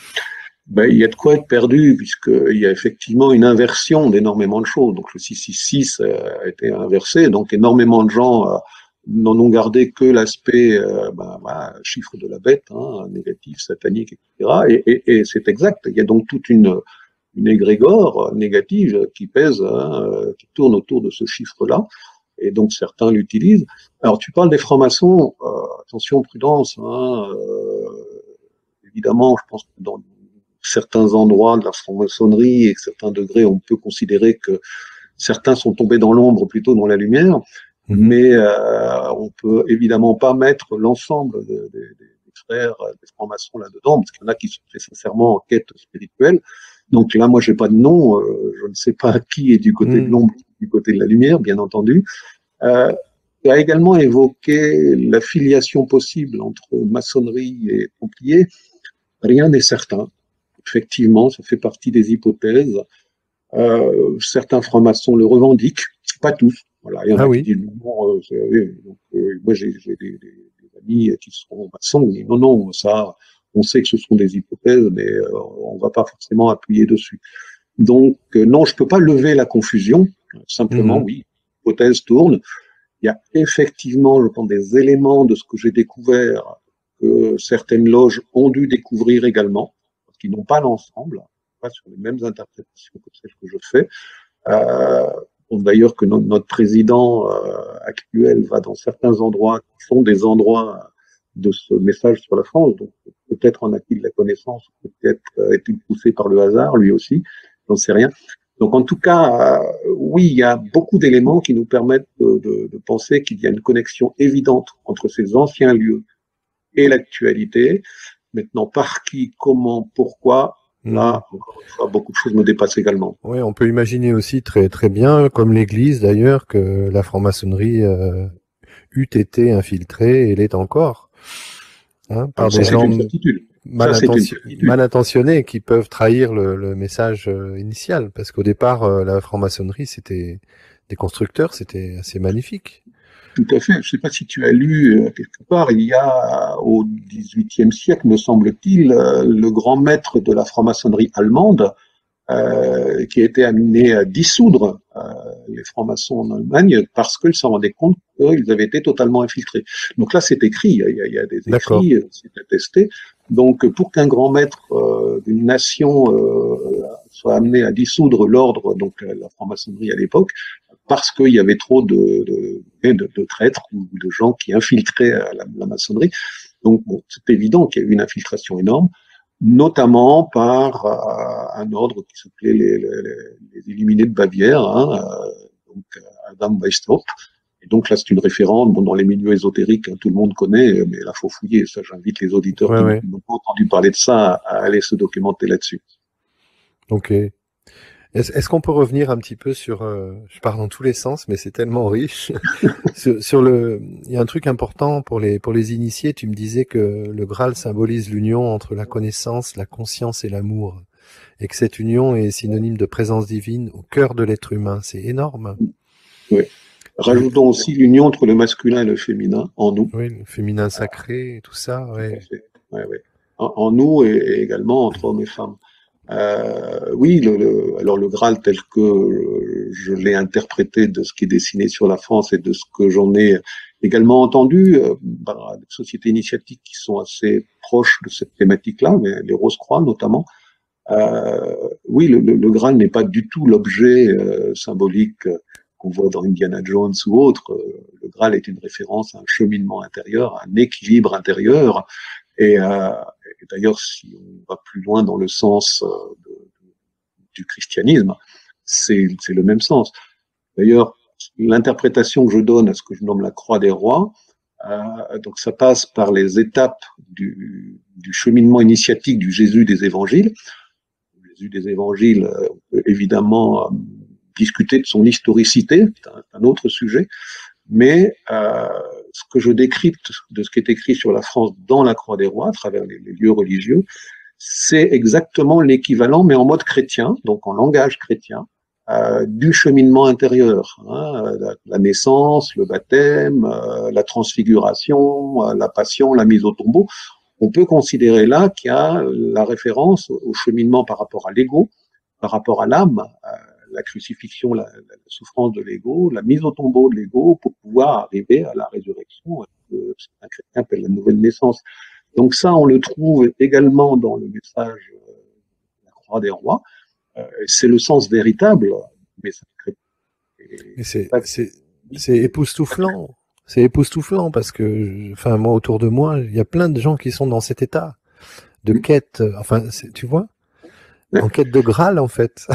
S3: Ben, il y a de quoi être perdu, puisqu'il y a effectivement une inversion d'énormément de choses. Donc le six six six a été inversé, donc énormément de gens euh, n'en ont gardé que l'aspect euh, ben, ben, chiffre de la bête, hein, négatif, satanique, et cetera. Et, et, et c'est exact. Il y a donc toute une, une égrégore négative qui pèse, hein, qui tourne autour de ce chiffre-là. Et donc certains l'utilisent. Alors tu parles des francs-maçons, euh, attention, prudence. Hein, euh, évidemment, je pense que dans certains endroits de la franc-maçonnerie et à certains degrés, on peut considérer que certains sont tombés dans l'ombre plutôt dans la lumière, mmh. mais euh, on peut évidemment pas mettre l'ensemble des, des, des frères, des francs-maçons là-dedans, parce qu'il y en a qui sont très sincèrement en quête spirituelle, Donc là, moi, j'ai pas de nom, euh, je ne sais pas qui est du côté mmh. de l'ombre, du côté de la lumière, bien entendu. Euh, il a également évoqué la filiation possible entre maçonnerie et templiers. Rien n'est certain. Effectivement, ça fait partie des hypothèses. Euh, certains francs-maçons le revendiquent, pas tous. Voilà, il y en a
S1: ah
S3: qui
S1: oui.
S3: disent non. Euh, donc, euh, moi, j'ai des, des, des amis qui sont maçons, qui disent non, non, ça, on sait que ce sont des hypothèses, mais euh, on ne va pas forcément appuyer dessus. Donc, euh, non, je ne peux pas lever la confusion. Simplement, mmh. oui, l'hypothèse tourne. Il y a effectivement, je pense, des éléments de ce que j'ai découvert que certaines loges ont dû découvrir également, parce qu'ils n'ont pas l'ensemble, pas sur les mêmes interprétations que celles que je fais. Euh, bon, d'ailleurs, que no notre président euh, actuel va dans certains endroits qui sont des endroits de ce message sur la France, donc peut-être en a-t-il la connaissance, peut-être euh, est-il poussé par le hasard, lui aussi, j'en sais rien. Donc en tout cas, euh, oui, il y a beaucoup d'éléments qui nous permettent de, de, de penser qu'il y a une connexion évidente entre ces anciens lieux et l'actualité. Maintenant, par qui, comment, pourquoi, là, mmh. encore une fois, beaucoup de choses me dépassent également.
S1: Oui, on peut imaginer aussi très très bien, comme l'Église d'ailleurs, que la franc-maçonnerie euh, eût été infiltrée et l'est encore, hein, par
S3: Alors,
S1: des
S3: ça,
S1: gens mal,
S3: ça,
S1: intention, mal intentionnés qui peuvent trahir le, le message euh, initial, parce qu'au départ, euh, la franc-maçonnerie, c'était des constructeurs, c'était assez magnifique.
S3: Tout à fait. Je ne sais pas si tu as lu euh, quelque part, il y a au dix-huitième siècle, me semble-t-il, euh, le grand maître de la franc-maçonnerie allemande euh, qui a été amené à dissoudre euh, les francs-maçons en Allemagne parce qu'ils se rendaient compte qu'ils avaient été totalement infiltrés. Donc là, c'est écrit, il y a, il y a des écrits, c'est attesté. Donc pour qu'un grand maître euh, d'une nation euh, soit amené à dissoudre l'ordre, donc la franc-maçonnerie à l'époque, parce qu'il y avait trop de, de, de, de traîtres ou de gens qui infiltraient la, la maçonnerie. Donc, bon, c'est évident qu'il y a eu une infiltration énorme, notamment par euh, un ordre qui s'appelait les, les, les Illuminés de Bavière, hein, euh, donc Adam Weishaupt. Et donc là, c'est une référence, bon, dans les milieux ésotériques, hein, tout le monde connaît, mais là, faut fouiller. Ça, j'invite les auditeurs ouais, qui ouais. n'ont pas entendu parler de ça à aller se documenter là-dessus.
S1: Ok. Est-ce, est-ce qu'on peut revenir un petit peu sur, euh, je pars dans tous les sens, mais c'est tellement riche. sur, sur le, il y a un truc important pour les pour les initiés. Tu me disais que le Graal symbolise l'union entre la connaissance, la conscience et l'amour, et que cette union est synonyme de présence divine au cœur de l'être humain. C'est énorme.
S3: Oui. Rajoutons aussi l'union entre le masculin et le féminin en nous.
S1: Oui, le féminin sacré, tout ça. Ouais.
S3: Ouais, ouais. En, en nous et, et également entre hommes et femmes. Euh, oui, le, le, alors le Graal tel que je l'ai interprété de ce qui est dessiné sur la France et de ce que j'en ai également entendu euh, par des sociétés initiatiques qui sont assez proches de cette thématique-là, mais les Rose-Croix notamment. Euh, oui, le, le, le Graal n'est pas du tout l'objet euh, symbolique qu'on voit dans Indiana Jones ou autre. Le Graal est une référence à un cheminement intérieur, à un équilibre intérieur. Et, euh, et d'ailleurs, si on va plus loin dans le sens euh, de, de, du christianisme, c'est, c'est le même sens. D'ailleurs, l'interprétation que je donne à ce que je nomme la croix des rois, euh, donc ça passe par les étapes du, du cheminement initiatique du Jésus des évangiles. Le Jésus des évangiles, euh, on peut évidemment euh, discuter de son historicité, c'est un, un autre sujet, mais euh, ce que je décrypte de ce qui est écrit sur la France dans la Croix des Rois, à travers les, les lieux religieux, c'est exactement l'équivalent, mais en mode chrétien, donc en langage chrétien, euh, du cheminement intérieur. Hein, la, la naissance, le baptême, euh, la transfiguration, euh, la passion, la mise au tombeau. On peut considérer là qu'il y a la référence au cheminement par rapport à l'ego, par rapport à l'âme, euh, la crucifixion, la, la, la souffrance de l'ego, la mise au tombeau de l'ego pour pouvoir arriver à la résurrection, ce que certains chrétiens appellent la nouvelle naissance. Donc ça, on le trouve également dans le message euh, de la Croix des Rois. Euh, c'est le sens véritable du message chrétien.
S1: Et c'est, c'est, c'est époustouflant. C'est époustouflant parce que, enfin, moi, autour de moi, il y a plein de gens qui sont dans cet état de quête. Enfin, c'est, tu vois, en quête de Graal, en fait.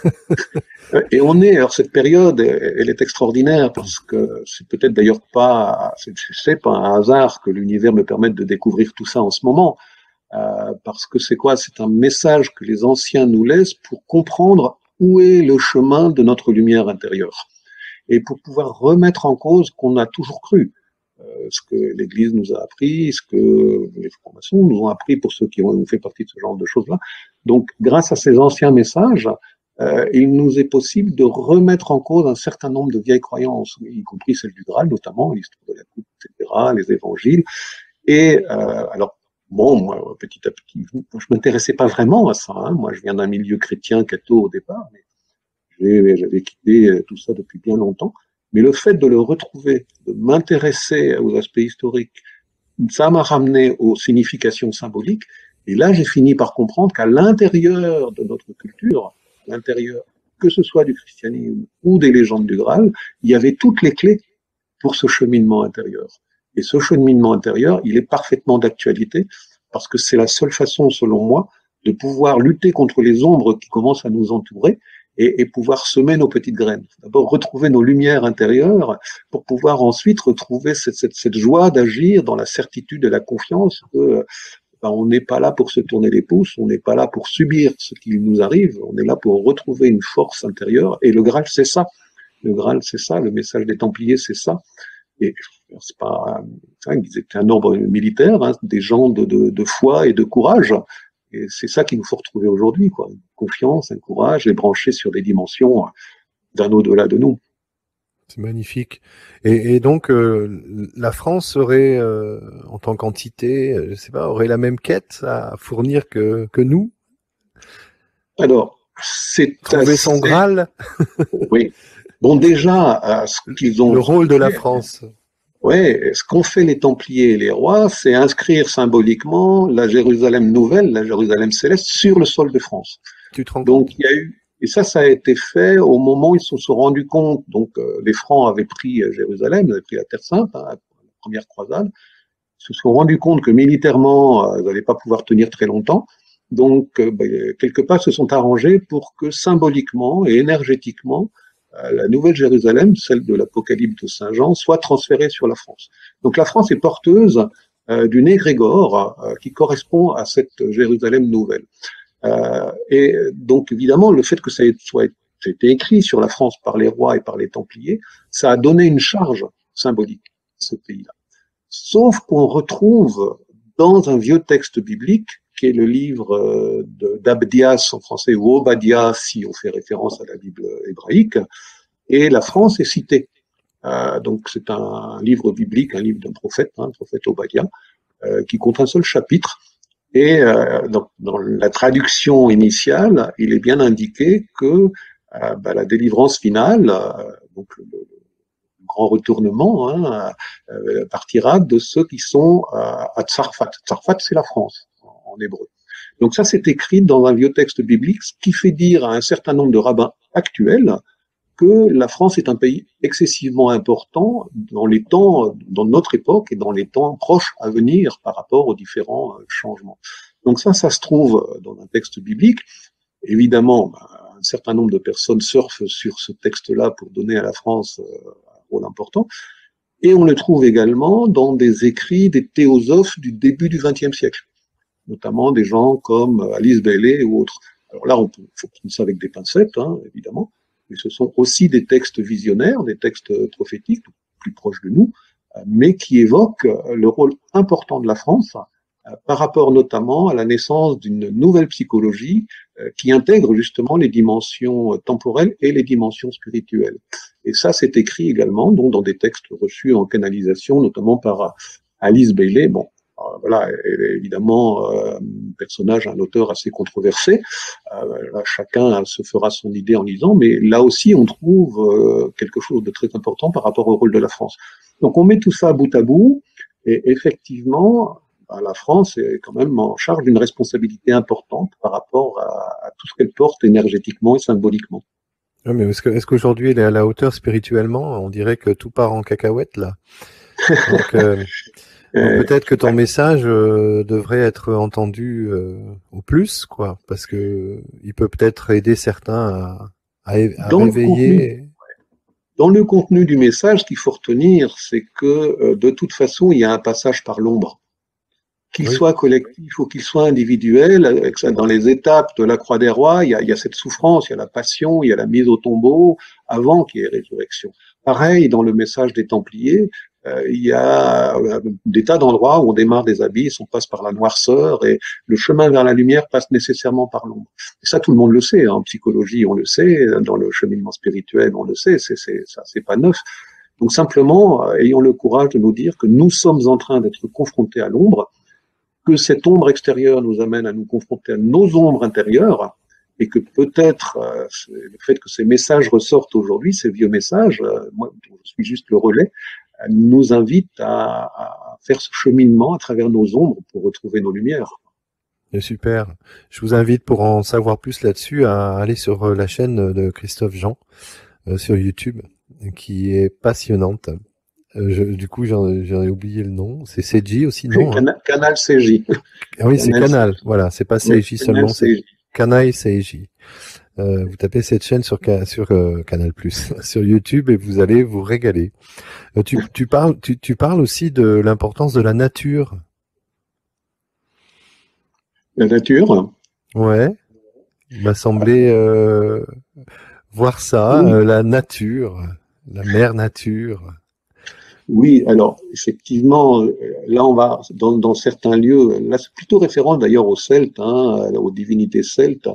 S3: Et on est, alors cette période, elle est extraordinaire parce que c'est peut-être d'ailleurs pas, c'est, c'est pas un hasard que l'univers me permette de découvrir tout ça en ce moment. euh, parce que c'est quoi? C'est un message que les anciens nous laissent pour comprendre où est le chemin de notre lumière intérieure et pour pouvoir remettre en cause qu'on a toujours cru. Euh, ce que l'Église nous a appris, ce que les francs-maçons nous ont appris pour ceux qui ont fait partie de ce genre de choses-là. Donc, grâce à ces anciens messages, euh, il nous est possible de remettre en cause un certain nombre de vieilles croyances, y compris celle du Graal, notamment l'histoire de la coupe, et cetera, les évangiles. Et euh, alors, bon, moi, petit à petit, je m'intéressais pas vraiment à ça. Hein. Moi, je viens d'un milieu chrétien catho au départ, mais j'avais quitté tout ça depuis bien longtemps. Mais le fait de le retrouver, de m'intéresser aux aspects historiques, ça m'a ramené aux significations symboliques. Et là, j'ai fini par comprendre qu'à l'intérieur de notre culture, à l'intérieur, que ce soit du christianisme ou des légendes du Graal, il y avait toutes les clés pour ce cheminement intérieur. Et ce cheminement intérieur, il est parfaitement d'actualité parce que c'est la seule façon, selon moi, de pouvoir lutter contre les ombres qui commencent à nous entourer et, et pouvoir semer nos petites graines. D'abord, retrouver nos lumières intérieures pour pouvoir ensuite retrouver cette, cette, cette joie d'agir dans la certitude et la confiance que ben, on n'est pas là pour se tourner les pouces, on n'est pas là pour subir ce qui nous arrive, on est là pour retrouver une force intérieure. Et le Graal, c'est ça. Le Graal, c'est ça. Le message des Templiers, c'est ça. Et c'est pas, hein, ils étaient un ordre militaire, hein, des gens de, de, de foi et de courage. Et c'est ça qu'il nous faut retrouver aujourd'hui, quoi. Une confiance, un courage, et brancher sur des dimensions d'un au-delà de nous.
S1: C'est magnifique. Et, et donc, euh, la France aurait, euh, en tant qu'entité, je sais pas, aurait la même quête à fournir que, que nous?
S3: Alors, c'est
S1: trouver
S3: assez...
S1: son Graal.
S3: Oui. Bon, déjà, ce qu'ils ont...
S1: Le rôle de la France.
S3: Oui, ce qu'ont fait les Templiers et les rois, c'est inscrire symboliquement la Jérusalem nouvelle, la Jérusalem céleste, sur le sol de France.
S1: Tu te rends
S3: donc,
S1: compte?
S3: il y a eu, et ça, ça a été fait au moment où ils se sont rendus compte. Donc, euh, les Francs avaient pris Jérusalem, ils avaient pris la Terre Sainte, hein, la première croisade. Ils se sont rendus compte que militairement, euh, ils n'allaient pas pouvoir tenir très longtemps. Donc, euh, ben, quelque part, se sont arrangés pour que symboliquement et énergétiquement, la nouvelle Jérusalem, celle de l'Apocalypse de Saint Jean, soit transférée sur la France. Donc la France est porteuse euh, d'une égrégore euh, qui correspond à cette Jérusalem nouvelle. Euh, et donc évidemment, le fait que ça ait, soit ça ait été écrit sur la France par les rois et par les Templiers, ça a donné une charge symbolique à ce pays-là. Sauf qu'on retrouve dans un vieux texte biblique, qui est le livre d'Abdias en français, ou Obadiah si on fait référence à la Bible hébraïque, et la France est citée. Euh, donc c'est un livre biblique, un livre d'un prophète, hein, prophète Obadiah, euh, qui compte un seul chapitre, et euh, dans, dans la traduction initiale, il est bien indiqué que euh, bah, la délivrance finale, euh, donc le, le grand retournement, hein, euh, partira de ceux qui sont euh, à Tsarfat. Tsarfat, c'est la France, en hébreu. Donc ça, c'est écrit dans un vieux texte biblique, ce qui fait dire à un certain nombre de rabbins actuels que la France est un pays excessivement important dans les temps, dans notre époque et dans les temps proches à venir par rapport aux différents changements. Donc ça, ça se trouve dans un texte biblique. Évidemment, un certain nombre de personnes surfent sur ce texte-là pour donner à la France un rôle important. Et on le trouve également dans des écrits des théosophes du début du vingtième siècle, notamment des gens comme Alice Bailey ou autres. Alors là, on peut, faut prendre ça avec des pincettes, hein, évidemment, mais ce sont aussi des textes visionnaires, des textes prophétiques, plus proches de nous, mais qui évoquent le rôle important de la France par rapport notamment à la naissance d'une nouvelle psychologie qui intègre justement les dimensions temporelles et les dimensions spirituelles. Et ça, c'est écrit également donc dans des textes reçus en canalisation, notamment par Alice Bailey. Bon, voilà, évidemment, euh, un personnage, un auteur assez controversé. Euh, là, chacun se fera son idée en lisant, mais là aussi, on trouve euh, quelque chose de très important par rapport au rôle de la France. Donc, on met tout ça bout à bout, et effectivement, bah, la France est quand même en charge d'une responsabilité importante par rapport à, à tout ce qu'elle porte énergétiquement et symboliquement.
S1: Ouais, mais est-ce que, est-ce qu'aujourd'hui, elle est à la hauteur spirituellement? On dirait que tout part en cacahuète, là. Donc, euh, donc peut-être que ton message euh, devrait être entendu euh, au plus, quoi, parce que il peut peut-être aider certains à, à, à
S3: dans
S1: réveiller.
S3: Le contenu, dans le contenu du message, ce qu'il faut retenir, c'est que euh, de toute façon, il y a un passage par l'ombre. qu'il
S1: Oui.
S3: soit collectif ou qu'il soit individuel, avec ça, dans les étapes de la Croix des Rois, il y, a, il y a cette souffrance, il y a la passion, il y a la mise au tombeau, avant qu'il y ait résurrection. Pareil, dans le message des Templiers, euh, il y a euh, des tas d'endroits où on démarre des abysses, on passe par la noirceur, et le chemin vers la lumière passe nécessairement par l'ombre. Et ça, tout le monde le sait, hein, en psychologie, on le sait, dans le cheminement spirituel, on le sait, c'est, c'est, ça, c'est pas neuf. Donc simplement, euh, ayons le courage de nous dire que nous sommes en train d'être confrontés à l'ombre, que cette ombre extérieure nous amène à nous confronter à nos ombres intérieures, et que peut-être euh, le fait que ces messages ressortent aujourd'hui, ces vieux messages, euh, moi je suis juste le relais, euh, nous invite à, à faire ce cheminement à travers nos ombres pour retrouver nos lumières.
S1: Super. Je vous invite, pour en savoir plus là-dessus, à aller sur la chaîne de Christophe Jean euh, sur YouTube, qui est passionnante. Euh, je, du coup, j'en, j'en ai oublié le nom. C'est C J aussi, non?
S3: Cana-
S1: hein
S3: Canal C J.
S1: Ah oui, c'est
S3: Canal
S1: Canal.
S3: C J.
S1: Voilà, c'est pas
S3: Oui,
S1: C J
S3: Canal
S1: seulement,
S3: C
S1: c'est
S3: J.
S1: Canal C J. Euh, vous tapez cette chaîne sur sur euh, Canal Plus, sur YouTube, et vous allez vous régaler. Euh, tu, tu parles, tu, tu parles aussi de l'importance de la nature.
S3: La nature.
S1: Ouais. Il m'a semblé euh, voir ça,
S3: Oui.
S1: euh, la nature, la mère nature.
S3: Oui, alors effectivement, là on va dans, dans certains lieux, là c'est plutôt référent d'ailleurs aux Celtes, hein, aux divinités celtes.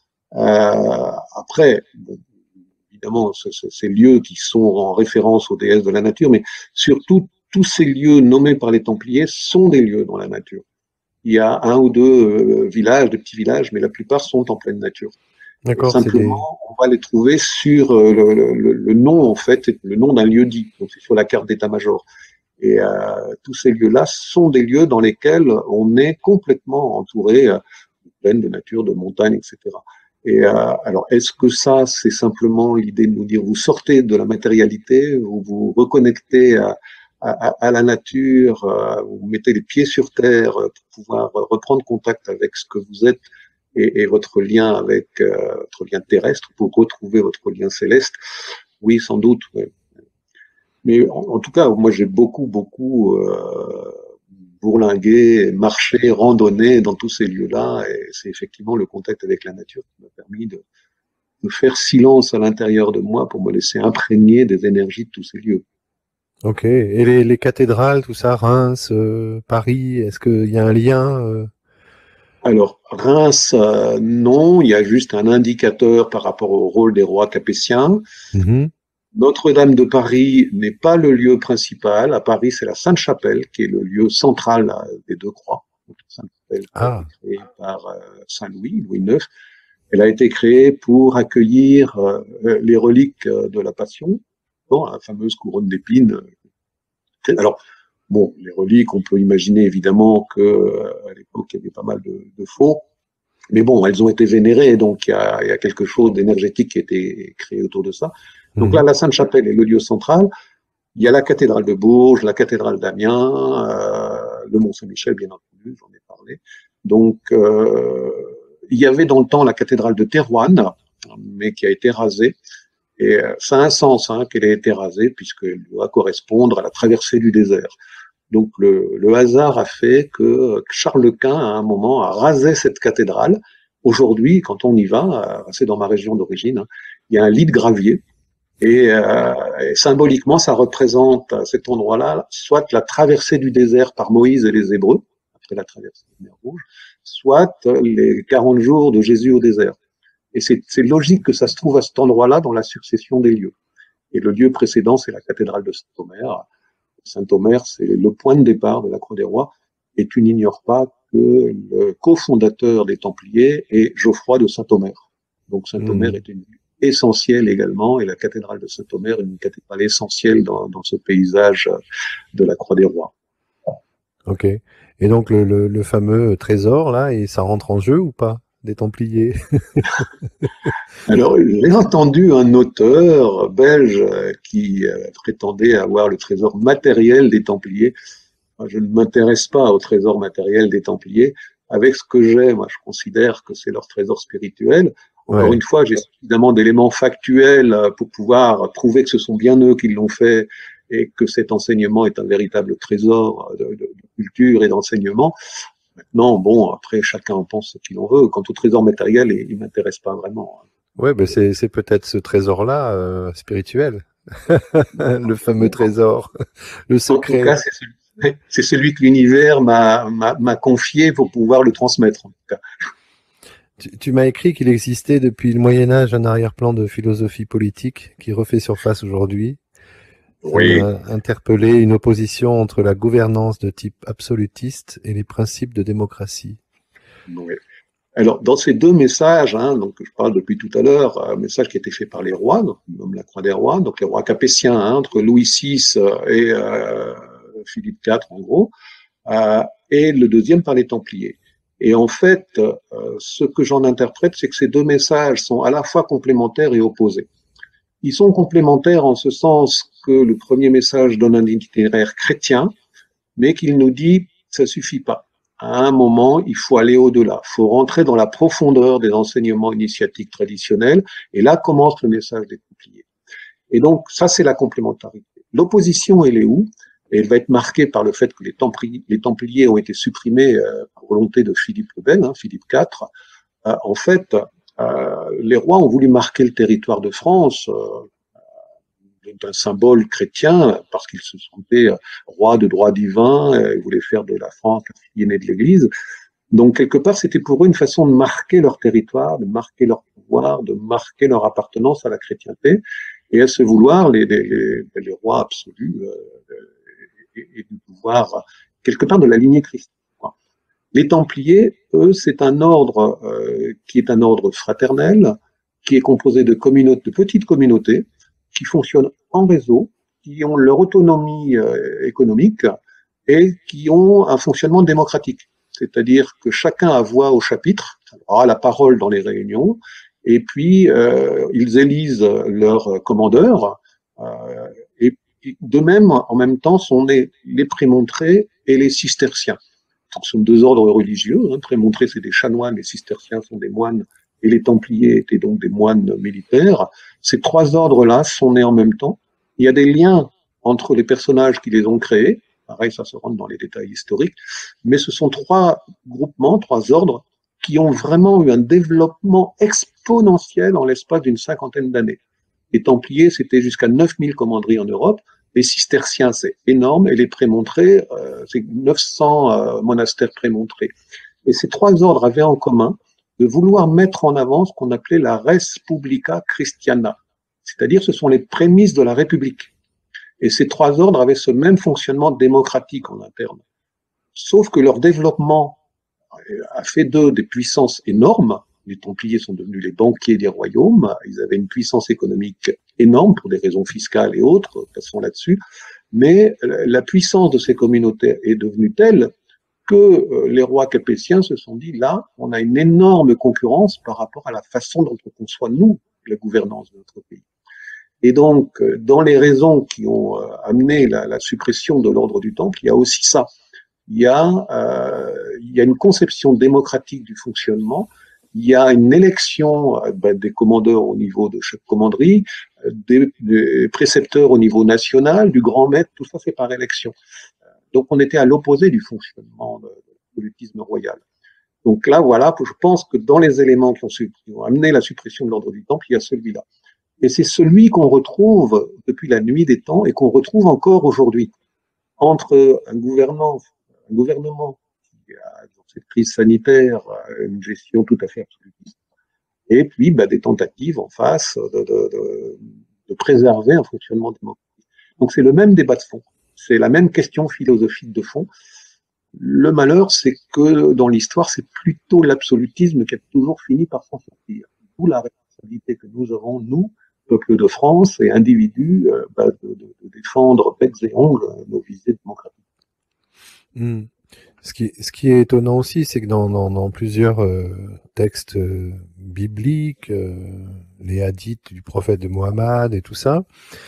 S3: Euh, après, bon, évidemment, c'est, c'est, ces lieux qui sont en référence aux déesses de la nature, mais surtout tous ces lieux nommés par les Templiers sont des lieux dans la nature. Il y a un ou deux euh, villages, de petits villages, mais la plupart sont en pleine nature.
S1: D'accord,
S3: Simplement,
S1: c'est des...
S3: on va les trouver sur euh, le, le, le nom, en fait, le nom d'un lieu dit. Donc, c'est sur la carte d'état-major. Et euh, tous ces lieux-là sont des lieux dans lesquels on est complètement entouré euh, de plaines, de nature, de montagnes, et cetera. Et euh, alors, est-ce que ça, c'est simplement l'idée de nous dire, vous sortez de la matérialité, vous vous reconnectez à, à, à la nature, euh, vous mettez les pieds sur terre pour pouvoir reprendre contact avec ce que vous êtes, et, et votre lien avec euh, votre lien terrestre pour retrouver votre lien céleste? Oui, sans doute. Ouais. Mais en, en tout cas, moi j'ai beaucoup, beaucoup euh, bourlingué, marché, randonné dans tous ces lieux-là, et c'est effectivement le contact avec la nature qui m'a permis de, de faire silence à l'intérieur de moi pour me laisser imprégner des énergies de tous ces lieux.
S1: Ok. Et les, les cathédrales, tout ça, Reims, euh, Paris, est-ce qu'il y a un lien euh...
S3: Alors, Reims, euh, non, il y a juste un indicateur par rapport au rôle des rois capétiens.
S1: Mm-hmm.
S3: Notre-Dame de Paris n'est pas le lieu principal. À Paris, c'est la Sainte-Chapelle qui est le lieu central des deux croix. Sainte-Chapelle ah. a été créée par euh, Saint-Louis, Louis neuf. Elle a été créée pour accueillir euh, les reliques de la Passion, bon, la fameuse couronne d'épines. Alors, bon, les reliques, on peut imaginer évidemment que euh, à l'époque, il y avait pas mal de, de faux. Mais bon, elles ont été vénérées, donc il y a, il y a quelque chose d'énergétique qui a été créé autour de ça. Donc là, la Sainte-Chapelle est le lieu central. Il y a la cathédrale de Bourges, la cathédrale d'Amiens, euh, le Mont-Saint-Michel, bien entendu, j'en ai parlé. Donc, euh, il y avait dans le temps la cathédrale de Thérouanne, mais qui a été rasée. Et ça a un sens hein, qu'elle ait été rasée, puisqu'elle doit correspondre à la traversée du désert. Donc le, le hasard a fait que Charles Quint, à un moment, a rasé cette cathédrale. Aujourd'hui, quand on y va, c'est dans ma région d'origine, hein, il y a un lit de gravier. Et, euh, et symboliquement, ça représente à cet endroit-là soit la traversée du désert par Moïse et les Hébreux, après la traversée de la mer Rouge, soit les quarante jours de Jésus au désert. Et c'est, c'est logique que ça se trouve à cet endroit-là dans la succession des lieux. Et le lieu précédent, c'est la cathédrale de Saint-Omer. Saint-Omer, c'est le point de départ de la Croix des Rois. Et tu n'ignores pas que le cofondateur des Templiers est Geoffroy de Saint-Omer. Donc Saint-Omer mmh. est une essentielle également, et la cathédrale de Saint-Omer est une cathédrale essentielle dans, dans ce paysage de la Croix des Rois.
S1: Ok. Et donc le, le, le fameux trésor là, et ça rentre en jeu ou pas, des Templiers?
S3: Alors, j'ai entendu un auteur belge qui prétendait avoir le trésor matériel des Templiers. Moi, je ne m'intéresse pas au trésor matériel des Templiers. Avec ce que j'ai, moi, je considère que c'est leur trésor spirituel. Encore ouais. une fois, j'ai suffisamment d'éléments factuels pour pouvoir prouver que ce sont bien eux qui l'ont fait et que cet enseignement est un véritable trésor de, de, de culture et d'enseignement. Maintenant, bon, après, chacun en pense ce qu'il en veut. Quant au trésor matériel, il, il m'intéresse pas vraiment.
S1: Ouais, ben c'est c'est peut-être ce trésor-là euh, spirituel, le fameux trésor, le
S3: En tout
S1: secret.
S3: cas, c'est celui, c'est celui que l'univers m'a m'a confié pour pouvoir le transmettre. En tout cas.
S1: Tu, tu m'as écrit qu'il existait depuis le Moyen Âge un arrière-plan de philosophie politique qui refait surface aujourd'hui. Ça
S3: Oui.
S1: m'a interpellé, une opposition entre la gouvernance de type absolutiste et les principes de démocratie.
S3: Oui. Alors, dans ces deux messages, hein, donc je parle depuis tout à l'heure, un message qui a été fait par les rois, donc on nomme la Croix des Rois, donc les rois capétiens, hein, entre Louis six et euh, Philippe quatre, en gros, euh, et le deuxième par les Templiers. Et en fait, euh, ce que j'en interprète, c'est que ces deux messages sont à la fois complémentaires et opposés. Ils sont complémentaires en ce sens que le premier message donne un itinéraire chrétien, mais qu'il nous dit ça suffit pas. À un moment, il faut aller au-delà. Il faut rentrer dans la profondeur des enseignements initiatiques traditionnels. Et là commence le message des Templiers. Et donc, ça, c'est la complémentarité. L'opposition, elle est où? Et elle va être marquée par le fait que les Templiers, les Templiers ont été supprimés euh, par volonté de Philippe le Bel, hein, Philippe quatre. Euh, en fait, euh, les rois ont voulu marquer le territoire de France euh, d'un symbole chrétien, parce qu'ils se sentaient rois de droit divin, ils voulaient faire de la France la fille aînée de l'Église. Donc, quelque part, c'était pour eux une façon de marquer leur territoire, de marquer leur pouvoir, de marquer leur appartenance à la chrétienté, et à ce vouloir, les, les, les, les rois absolus euh, et, et du pouvoir, quelque part, de la lignée chrétienne. Les Templiers, eux, c'est un ordre euh, qui est un ordre fraternel, qui est composé de communautés, de petites communautés, qui fonctionnent en réseau, qui ont leur autonomie euh, économique et qui ont un fonctionnement démocratique. C'est-à-dire que chacun a voix au chapitre, aura la parole dans les réunions, et puis euh, ils élisent leurs commandeurs, euh, et, et de même, en même temps, sont les, les prémontrés et les cisterciens. Donc, ce sont deux ordres religieux. Hein. Prémontrés, c'est des chanoines, les cisterciens sont des moines, et les Templiers étaient donc des moines militaires. Ces trois ordres-là sont nés en même temps. Il y a des liens entre les personnages qui les ont créés. Pareil, ça se rentre dans les détails historiques. Mais ce sont trois groupements, trois ordres, qui ont vraiment eu un développement exponentiel en l'espace d'une cinquantaine d'années. Les Templiers, c'était jusqu'à neuf mille commanderies en Europe. Les cisterciens, c'est énorme. Et les prémontrés, euh, c'est neuf cents euh, monastères prémontrés. Et ces trois ordres avaient en commun de vouloir mettre en avant ce qu'on appelait la res publica christiana, c'est-à-dire ce sont les prémices de la République. Et ces trois ordres avaient ce même fonctionnement démocratique en interne. Sauf que leur développement a fait d'eux des puissances énormes. Les Templiers sont devenus les banquiers des royaumes, ils avaient une puissance économique énorme pour des raisons fiscales et autres, passons là-dessus, mais la puissance de ces communautés est devenue telle que les rois capétiens se sont dit, là, on a une énorme concurrence par rapport à la façon dont on conçoit, nous, la gouvernance de notre pays. Et donc, dans les raisons qui ont amené la, la suppression de l'ordre du Temple, il y a aussi ça. Il y a, euh, il y a une conception démocratique du fonctionnement, il y a une élection euh, ben, des commandeurs au niveau de chaque commanderie, des, des précepteurs au niveau national, du grand maître, tout ça c'est par élection. Donc on était à l'opposé du fonctionnement du politisme royal. Donc là, voilà, je pense que dans les éléments qui ont, qui ont amené la suppression de l'ordre du Temple, il y a celui-là. Et c'est celui qu'on retrouve depuis la nuit des temps et qu'on retrouve encore aujourd'hui. Entre un gouvernement, un gouvernement qui a, dans cette crise sanitaire, une gestion tout à fait absolutiste, et puis bah, des tentatives en face de, de, de, de préserver un fonctionnement démocratique. Donc c'est le même débat de fond. C'est la même question philosophique de fond. Le malheur, c'est que dans l'histoire, c'est plutôt l'absolutisme qui a toujours fini par s'en sortir. D'où la responsabilité que nous avons, nous, peuple de France et individus, euh, bah, de, de, de défendre becs et ongles nos visées démocratiques.
S1: Mmh. Ce qui, ce qui est étonnant aussi, c'est que dans, dans, dans plusieurs euh, textes euh, bibliques, euh, les hadiths du prophète de Mohammed et tout ça,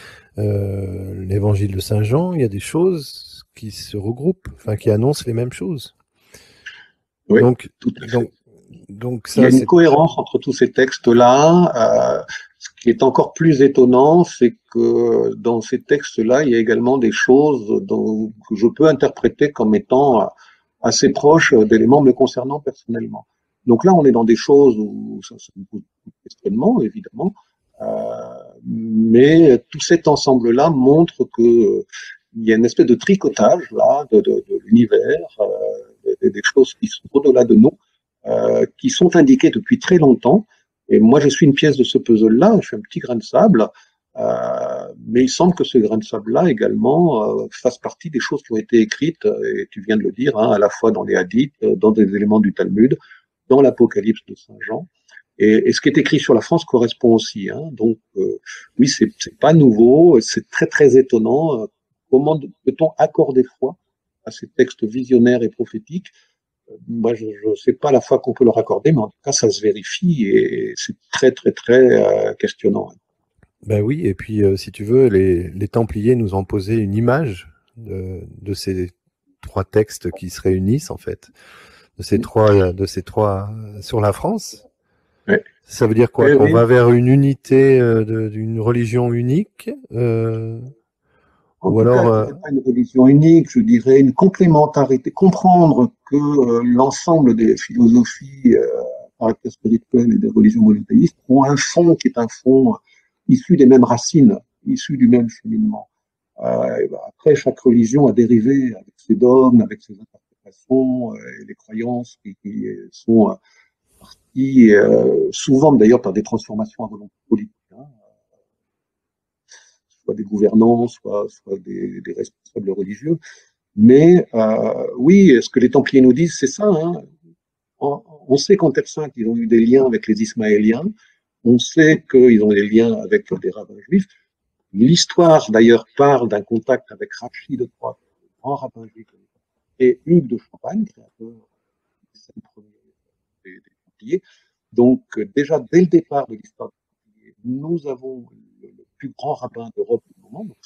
S1: Euh, l'évangile de Saint Jean, il y a des choses qui se regroupent, enfin qui annoncent les mêmes choses.
S3: Oui,
S1: donc,
S3: tout à fait.
S1: Donc, donc ça,
S3: il y a une cohérence entre tous ces textes-là. Euh, ce qui est encore plus étonnant, c'est que dans ces textes-là, il y a également des choses dont, que je peux interpréter comme étant assez proche d'éléments me concernant personnellement. Donc là, on est dans des choses où ça, ça me pose beaucoup de questionnements, évidemment, euh, mais tout cet ensemble-là montre que euh, il y a une espèce de tricotage là de, de, de l'univers, euh, des, des choses qui sont au-delà de nous, euh, qui sont indiquées depuis très longtemps. Et moi, je suis une pièce de ce puzzle-là. Je suis un petit grain de sable. Euh, mais il semble que ce grain de sable-là également euh, fasse partie des choses qui ont été écrites, et tu viens de le dire, hein, à la fois dans les hadiths, dans des éléments du Talmud, dans l'Apocalypse de Saint Jean. Et, et ce qui est écrit sur la France correspond aussi. Hein. Donc euh, oui, c'est, c'est pas nouveau, c'est très très étonnant. Comment peut-on accorder foi à ces textes visionnaires et prophétiques? Moi, je ne sais pas la foi qu'on peut leur accorder, mais en tout cas, ça se vérifie et c'est très très très euh, questionnant.
S1: Ben oui, et puis euh, si tu veux, les, les Templiers nous ont posé une image de, de ces trois textes qui se réunissent en fait, de ces trois, de ces trois euh, sur la France.
S3: Ouais.
S1: Ça veut dire quoi?
S3: Oui,
S1: Qu'on
S3: oui.
S1: va vers une unité euh, de, d'une religion unique euh,
S3: En
S1: ou
S3: tout
S1: alors
S3: cas,
S1: euh...
S3: pas une religion unique, je dirais une complémentarité. Comprendre que euh, l'ensemble des philosophies, euh, caractère spirituel et des religions monothéistes ont un fond qui est un fond issu des mêmes racines, issu du même cheminement. Euh, et ben après, chaque religion a dérivé avec ses dogmes, avec ses interprétations euh, et les croyances qui, qui sont euh, parties, euh, souvent d'ailleurs par des transformations à volonté politique. Hein, soit des gouvernants, soit, soit des, des responsables religieux. Mais euh, oui, ce que les Templiers nous disent, c'est ça. Hein. On, on sait qu'en Terre Sainte, ils ont eu des liens avec les Ismaéliens. On sait qu'ils ont des liens avec des rabbins juifs. L'histoire, d'ailleurs, parle d'un contact avec Rachid de Troyes, le grand rabbin juif, et Hugues de Champagne, créateur des, des Templiers. Donc, déjà, dès le départ de l'histoire des Templiers, nous avons le, le plus grand rabbin d'Europe du moment, donc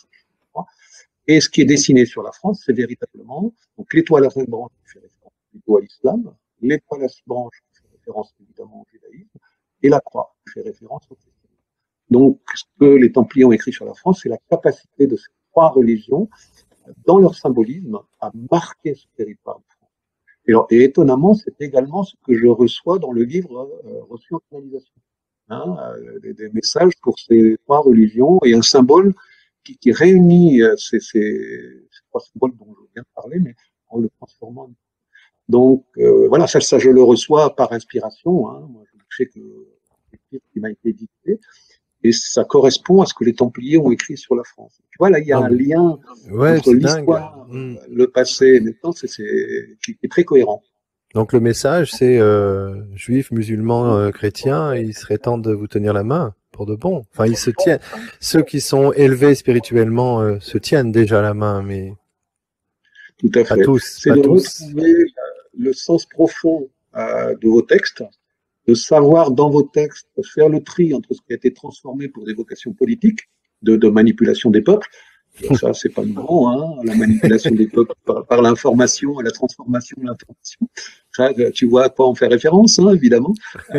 S3: et ce qui est dessiné sur la France, c'est véritablement donc l'étoile à cinq branches qui fait référence plutôt à l'islam, l'étoile à six branches qui fait référence évidemment au judaïsme, et la croix qui fait référence au christianisme. Donc, ce que les Templiers ont écrit sur la France, c'est la capacité de ces trois religions, dans leur symbolisme, à marquer ce territoire de France. Et, alors, et étonnamment, c'est également ce que je reçois dans le livre euh, reçu en canalisation. Hein, euh, des, des messages pour ces trois religions et un symbole qui, qui réunit euh, ces, ces, ces trois symboles dont je viens de parler, mais en le transformant. Donc euh, voilà, ça, ça je le reçois par inspiration. Hein. Moi, je sais que c'est ce qui m'a été dicté. Et ça correspond à ce que les Templiers ont écrit sur la France. Tu vois, là, il y a un lien
S1: ouais,
S3: entre l'histoire,
S1: mmh.
S3: le passé et maintenant, c'est, c'est, qui est très cohérent.
S1: Donc le message, c'est euh, juifs, musulmans, euh, chrétiens, il serait temps de vous tenir la main pour de bon. Enfin, ils se tiennent. Ceux qui sont élevés spirituellement euh, se tiennent déjà la main, mais
S3: tout à fait.
S1: Pas tous.
S3: C'est
S1: pas
S3: de
S1: tous.
S3: retrouver le sens profond euh, de vos textes, de savoir dans vos textes faire le tri entre ce qui a été transformé pour des vocations politiques, de, de manipulation des peuples. Alors ça, c'est pas nouveau, hein, la manipulation des peuples par, par l'information, la transformation de l'information. Ça, tu vois à quoi on fait référence, hein, évidemment. Euh,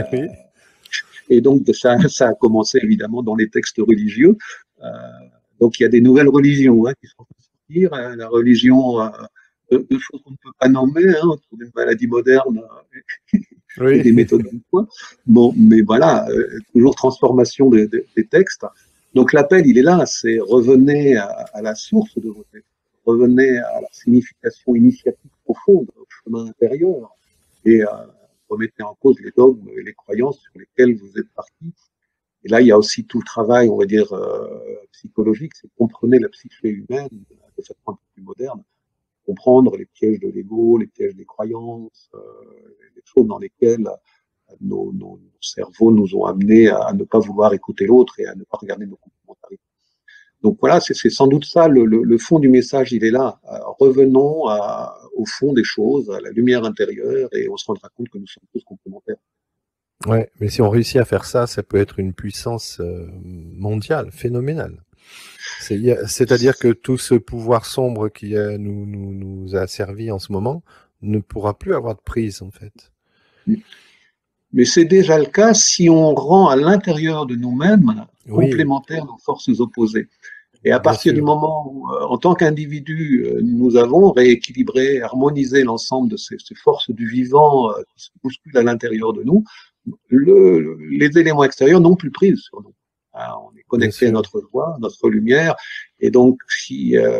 S3: et donc, ça, ça a commencé évidemment dans les textes religieux. Euh, donc, il y a des nouvelles religions hein, qui sont en train de sortir. Hein, la religion euh, de, de choses qu'on ne peut pas nommer, hein, autour d'une maladie moderne euh,
S1: oui.
S3: et des méthodes du poing. Bon, mais voilà, euh, toujours transformation des, des, des textes. Donc l'appel, il est là, c'est revenez à, à la source de vos textes, revenez à la signification initiatique profonde, au chemin intérieur, et euh, remettez en cause les dogmes et les croyances sur lesquelles vous êtes partis. Et là, il y a aussi tout le travail, on va dire, euh, psychologique, c'est comprenez la psyché humaine de façon un peu plus moderne, comprendre les pièges de l'ego, les pièges des croyances, euh, les choses dans lesquelles Nos, nos, nos cerveaux nous ont amenés à, à ne pas vouloir écouter l'autre et à ne pas regarder nos complémentarités. Donc voilà, c'est, c'est sans doute ça, le, le, le fond du message, il est là. Euh, revenons à, au fond des choses, à la lumière intérieure, et on se rendra compte que nous sommes tous complémentaires.
S1: Ouais, mais si on réussit à faire ça, ça peut être une puissance euh, mondiale, phénoménale. C'est, c'est-à-dire que tout ce pouvoir sombre qui euh, nous, nous, nous a servi en ce moment ne pourra plus avoir de prise, en fait.
S3: Mais c'est déjà le cas si on rend à l'intérieur de nous-mêmes
S1: oui.
S3: complémentaires nos forces opposées. Et à
S1: bien
S3: partir
S1: sûr.
S3: du moment où, euh, en tant qu'individu, euh, nous avons rééquilibré, harmonisé l'ensemble de ces, ces forces du vivant euh, qui se bousculent à l'intérieur de nous, le, les éléments extérieurs n'ont plus prise sur nous. Hein, on est
S1: Bien
S3: connecté à
S1: sûr.
S3: notre joie, notre lumière, et donc si euh,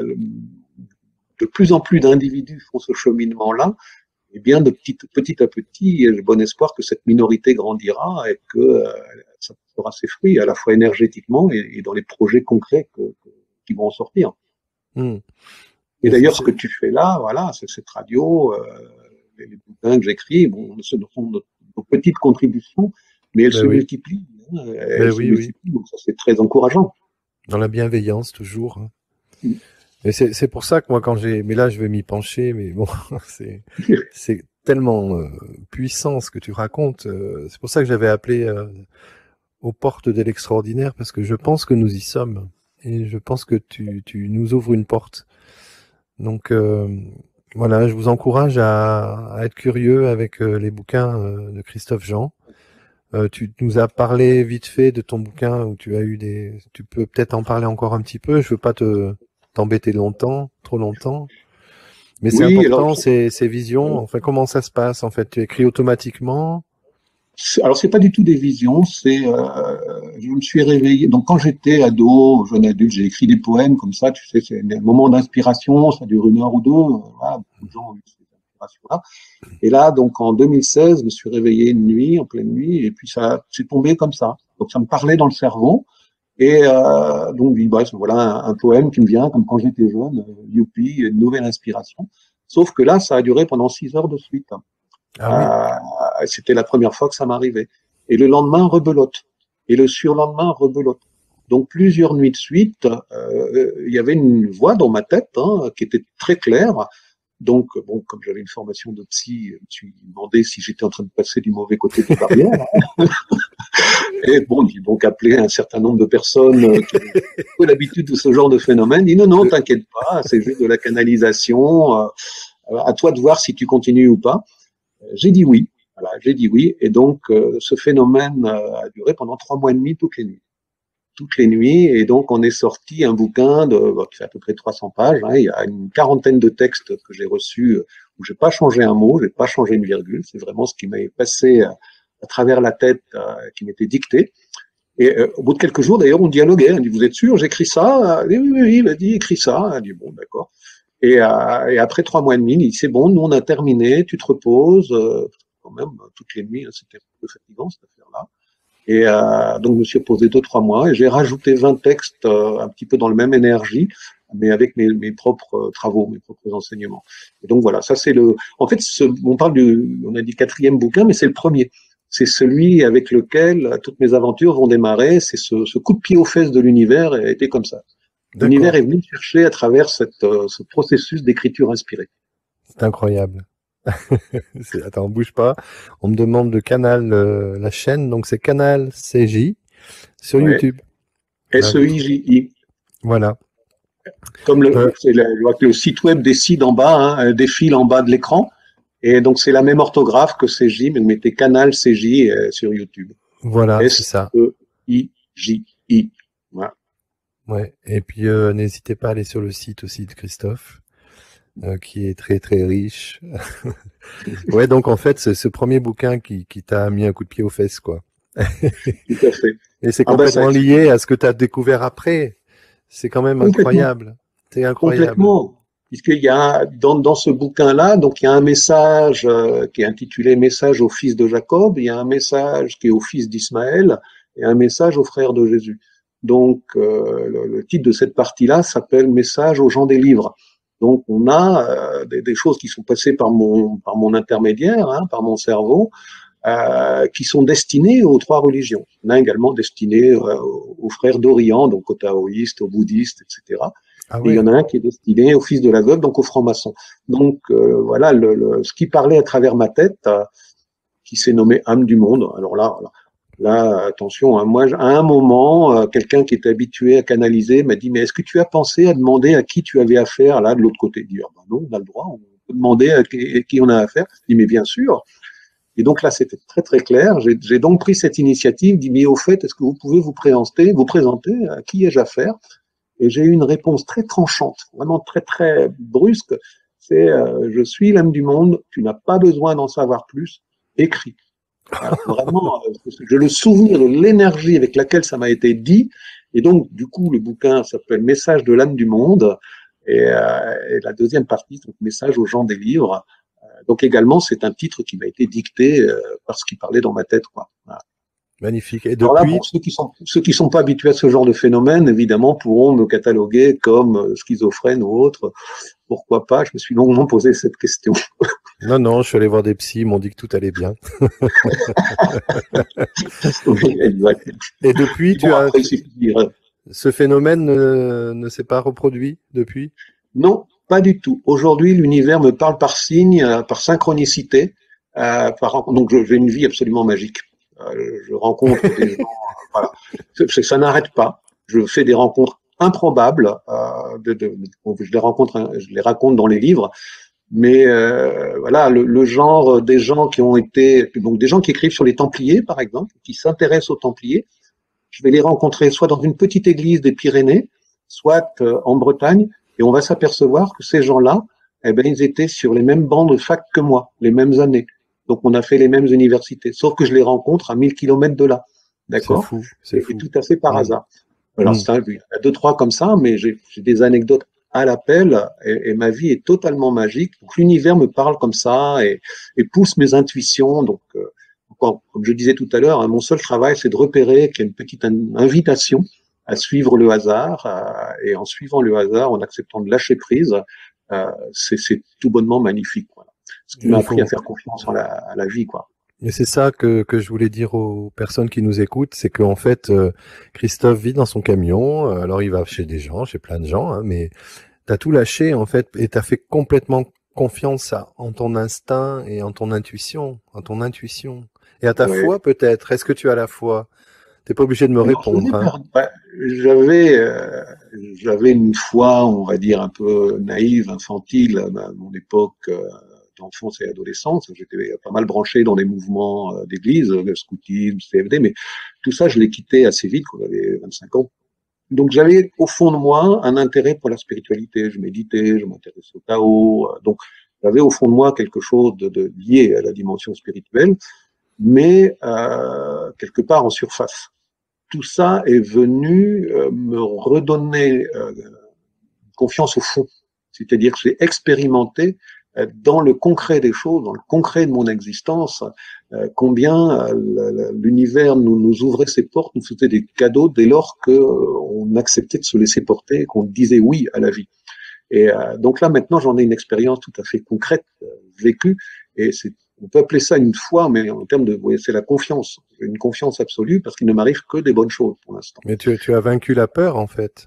S3: de plus en plus d'individus font ce cheminement-là, eh bien, de petit, petit à petit, j'ai bon espoir que cette minorité grandira et que euh, ça fera ses fruits, à la fois énergétiquement et, et dans les projets concrets que, que, qui vont en sortir.
S1: Hmm.
S3: Et
S1: Mais c'est-
S3: d'ailleurs, ce que
S1: c'est-
S3: tu fais là, voilà, c'est cette radio, euh, les, les bouquins que j'écris, bon, ce sont nos, nos petites contributions, mais elles
S1: Ben
S3: se
S1: oui,
S3: multiplient. Hein,
S1: ben
S3: elles se
S1: oui, oui.
S3: multiplient, donc ça c'est très encourageant.
S1: Dans la bienveillance toujours, hein. Et c'est c'est pour ça que moi quand j'ai, mais là je vais m'y pencher, mais bon, c'est c'est tellement euh, puissant ce que tu racontes. euh, c'est pour ça que j'avais appelé euh, aux portes de l'extraordinaire parce que je pense que nous y sommes et je pense que tu tu nous ouvres une porte. Donc euh, voilà, je vous encourage à, à être curieux avec euh, les bouquins euh, de Christophe Jean. Euh, tu nous as parlé vite fait de ton bouquin où tu as eu des. Tu peux peut-être en parler encore un petit peu. Je veux pas te t'embêter longtemps, trop longtemps. Mais c'est
S3: Oui, alors,
S1: important ces, ces visions. Enfin, comment ça se passe en fait? Tu écris automatiquement?
S3: alors c'est pas du tout des visions, c'est euh, je me suis réveillé. Donc quand j'étais ado, jeune adulte, j'ai écrit des poèmes comme ça. Tu sais, c'est un moment d'inspiration, ça dure une heure ou deux. Voilà, beaucoup de gens ont eu cette inspiration-là. Et là, donc en deux mille seize, je me suis réveillé une nuit, en pleine nuit, et puis ça c'est tombé comme ça. Donc ça me parlait dans le cerveau. Et euh, donc, bah, voilà un, un poème qui me vient, comme quand j'étais jeune, euh, youpi, une nouvelle inspiration. Sauf que là, ça a duré pendant six heures de suite.
S1: Ah oui,
S3: Euh, C'était la première fois que ça m'arrivait. Et le lendemain, rebelote. Et le surlendemain, rebelote. Donc, plusieurs nuits de suite, euh, il y avait une voix dans ma tête hein, qui était très claire. Donc, bon, comme j'avais une formation de psy, je me suis demandé si j'étais en train de passer du mauvais côté des barrières. Et bon, j'ai donc appelé un certain nombre de personnes euh, qui ont l'habitude de ce genre de phénomène. Dit non, non, t'inquiète pas, c'est juste de la canalisation. Euh, à toi de voir si tu continues ou pas. J'ai dit oui. Voilà, j'ai dit oui. Et donc, euh, ce phénomène euh, a duré pendant trois mois et demi, toutes les nuits. Toutes les nuits. Et donc, on est sorti un bouquin de, bah, qui fait à peu près trois cents pages. Hein. Il y a une quarantaine de textes que j'ai reçus euh, où j'ai pas changé un mot, j'ai pas changé une virgule. C'est vraiment ce qui m'est passé euh, à travers la tête, euh, qui m'était dicté. Et euh, au bout de quelques jours, d'ailleurs, on dialoguait. On dit, vous êtes sûr, j'écris ça? Oui, oui, oui, il a dit, écris ça. On dit, bon, d'accord. Et, euh, et après trois mois et demi, il dit, c'est bon, nous, on a terminé, tu te reposes. Euh, quand même, toutes les nuits, hein, c'était un peu fatigant, cette affaire-là. Et euh, donc, je me suis reposé deux, trois mois et j'ai rajouté vingt textes euh, un petit peu dans la même énergie, mais avec mes, mes propres travaux, mes propres enseignements. Et donc, voilà, ça, c'est le... En fait, ce, on parle du... On a dit quatrième bouquin, mais c'est le premier. C'est celui avec lequel toutes mes aventures vont démarrer. C'est ce, ce coup de pied aux fesses de l'univers a été comme ça. L'univers
S1: d'accord.
S3: est venu me chercher à travers cette, euh, ce processus d'écriture inspirée.
S1: C'est incroyable. C'est- Attends, bouge pas. On me demande de Canal, euh, la chaîne, donc c'est Canal C J sur
S3: Ouais.
S1: YouTube. Là, vous trou-
S3: S E I J I.
S1: Voilà.
S3: Comme
S1: Euh,
S3: le, c'est le, je vois que le site web décide en bas, hein, défile en bas de l'écran. Et donc, c'est la même orthographe que C J, mais vous mettez Canal C J euh, sur YouTube.
S1: voilà, c'est ça.
S3: S E I J I. Voilà.
S1: Ouais. Et puis euh, n'hésitez pas à aller sur le site aussi de Christophe, euh, qui est très très riche. Ouais, donc en fait, c'est ce premier bouquin qui, qui t'a mis un coup de pied aux fesses, quoi.
S3: Tout à fait.
S1: Et c'est
S3: Ah ben, ça
S1: complètement
S3: explique
S1: lié à ce que tu as découvert après. C'est quand même
S3: complètement.
S1: incroyable. C'est incroyable.
S3: Complètement. Puisqu'il y a, dans, dans ce bouquin-là, donc il y a un message euh, qui est intitulé Message au fils de Jacob, il y a un message qui est au fils d'Ismaël, et un message au frère de Jésus. Donc, euh, le, le titre de cette partie-là s'appelle Message aux gens des livres. Donc, on a euh, des, des choses qui sont passées par mon, par mon intermédiaire, hein, par mon cerveau, euh, qui sont destinées aux trois religions. On a également destiné euh, aux frères d'Orient, donc aux taoïstes, aux bouddhistes, et cetera.
S1: Ah
S3: Et il y en
S1: ouais.
S3: a un qui est destiné au fils de la veuve, donc aux francs-maçons. Donc euh, voilà, le, le, ce qui parlait à travers ma tête, euh, qui s'est nommé âme du monde. Alors là, là, là attention, hein, moi, à un moment, euh, quelqu'un qui était habitué à canaliser m'a dit, mais est-ce que tu as pensé à demander à qui tu avais affaire, là, de l'autre côté? Dire, ben non, on a le droit, on peut demander à qui, à qui on a affaire. Je dis, mais bien sûr. Et donc là, c'était très très clair. J'ai, j'ai donc pris cette initiative, dit, mais au fait, est-ce que vous pouvez vous présenter, vous présenter à qui ai-je affaire? et j'ai eu une réponse très tranchante, vraiment très très brusque. C'est euh, je suis l'âme du monde, tu n'as pas besoin d'en savoir plus, écris. Alors, vraiment, euh, j'ai le souvenir de l'énergie avec laquelle ça m'a été dit, et donc du coup le bouquin s'appelle Message de l'âme du monde, et, euh, et la deuxième partie, donc Message aux gens des livres. Donc également, c'est un titre qui m'a été dicté euh, parce qu'il parlait dans ma tête, quoi. Voilà.
S1: Magnifique. Et
S3: Alors là,
S1: depuis,
S3: pour ceux qui sont ceux qui sont pas habitués à ce genre de phénomène, évidemment, pourront me cataloguer comme euh, schizophrène ou autre. Pourquoi pas? Je me suis longuement posé cette question.
S1: non, non, je suis allé voir des psys, ils m'ont dit que tout allait bien.
S3: Oui, exact.
S1: Et depuis, tu
S3: Bon,
S1: as,
S3: après,
S1: tu-
S3: il suffit de dire,
S1: ce phénomène ne, ne s'est pas reproduit depuis?
S3: non, pas du tout. Aujourd'hui, l'univers me parle par signe, euh, par synchronicité. Euh, par, donc, je- j'ai une vie absolument magique. Euh, je rencontre des gens, euh, voilà. C'est- ça n'arrête pas. Je fais des rencontres improbables. Euh, de, de, de- je les rencontre, hein, je les raconte dans les livres. Mais euh, voilà, le, le genre des gens qui ont été, donc des gens qui écrivent sur les Templiers, par exemple, qui s'intéressent aux Templiers. Je vais les rencontrer soit dans une petite église des Pyrénées, soit euh, en Bretagne, et on va s'apercevoir que ces gens-là, eh ben, ils étaient sur les mêmes bancs de fac que moi, les mêmes années. Donc on a fait les mêmes universités, sauf que je les rencontre à mille kilomètres de là,
S1: C'est
S3: d'accord?
S1: fou, c'est
S3: Et, et
S1: fou.
S3: tout à fait par
S1: Mm.
S3: hasard. Alors
S1: Mm.
S3: ça, il y a deux trois comme ça, mais j'ai des anecdotes à l'appel, et, et ma vie est totalement magique. Donc l'univers me parle comme ça et, et pousse mes intuitions. Donc euh, comme je disais tout à l'heure, hein, mon seul travail, c'est de repérer qu'il y a une petite invitation à suivre le hasard, euh, et en suivant le hasard, en acceptant de lâcher prise, euh, c'est tout bonnement magnifique. Voilà. Ce qui m'a
S1: Il
S3: appris à
S1: faut.
S3: faire confiance en la, à la vie, quoi.
S1: Et c'est ça que, que je voulais dire aux personnes qui nous écoutent, c'est qu'en fait, euh, Christophe vit dans son camion, euh, alors il va chez des gens, chez plein de gens, hein, mais t'as tout lâché en fait, et t'as fait complètement confiance à, en ton instinct et en ton intuition, en ton intuition. Et à ta
S3: Ouais.
S1: foi peut-être, est-ce que tu as la foi? T'es pas obligé de me
S3: Alors,
S1: répondre, hein.
S3: ouais, j'avais, euh, j'avais une foi, on va dire, un peu naïve, infantile à mon époque euh, d'enfance et adolescence. J'étais pas mal branché dans les mouvements euh, d'église, le scoutisme, C F D, mais tout ça, je l'ai quitté assez vite quand j'avais vingt-cinq ans. Donc j'avais au fond de moi un intérêt pour la spiritualité. Je méditais, je m'intéressais au Tao. euh, Donc j'avais au fond de moi quelque chose de, de lié à la dimension spirituelle, mais euh, quelque part en surface. Tout ça est venu euh, me redonner euh, confiance au fond. C'est-à-dire que j'ai expérimenté euh, dans le concret des choses, dans le concret de mon existence, euh, combien euh, l'univers nous, nous ouvrait ses portes, nous faisait des cadeaux dès lors qu'on euh, acceptait de se laisser porter, qu'on disait oui à la vie. Et euh, donc là, maintenant, j'en ai une expérience tout à fait concrète, euh, vécue, et c'est on peut appeler ça une foi, mais en termes de, oui, c'est la confiance. J'ai une confiance absolue parce qu'il ne m'arrive que des bonnes choses pour l'instant.
S1: Mais tu, tu as vaincu la peur en fait.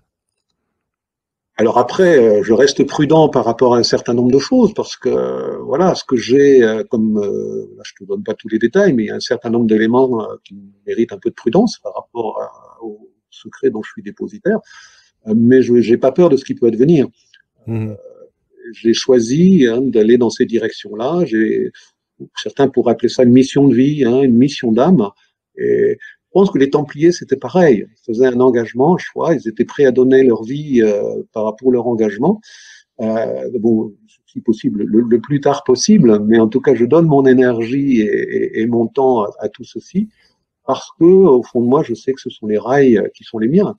S3: Alors après, euh, je reste prudent par rapport à un certain nombre de choses parce que euh, voilà, ce que j'ai euh, comme, euh, là, je te donne pas tous les détails, mais il y a un certain nombre d'éléments euh, qui méritent un peu de prudence par rapport à, au secret dont je suis dépositaire. Euh, mais je j'ai pas peur de ce qui peut advenir.
S1: Mmh.
S3: J'ai choisi hein, d'aller dans ces directions-là. J'ai certains pourraient appeler ça une mission de vie, hein, une mission d'âme. Et je pense que les Templiers, c'était pareil. Ils faisaient un engagement, un choix. Ils étaient prêts à donner leur vie euh, par rapport à leur engagement. Euh, bon, si possible, le, le plus tard possible. Mais en tout cas, je donne mon énergie et, et, et mon temps à, à tout ceci parce que, au fond de moi, je sais que ce sont les rails qui sont les miens.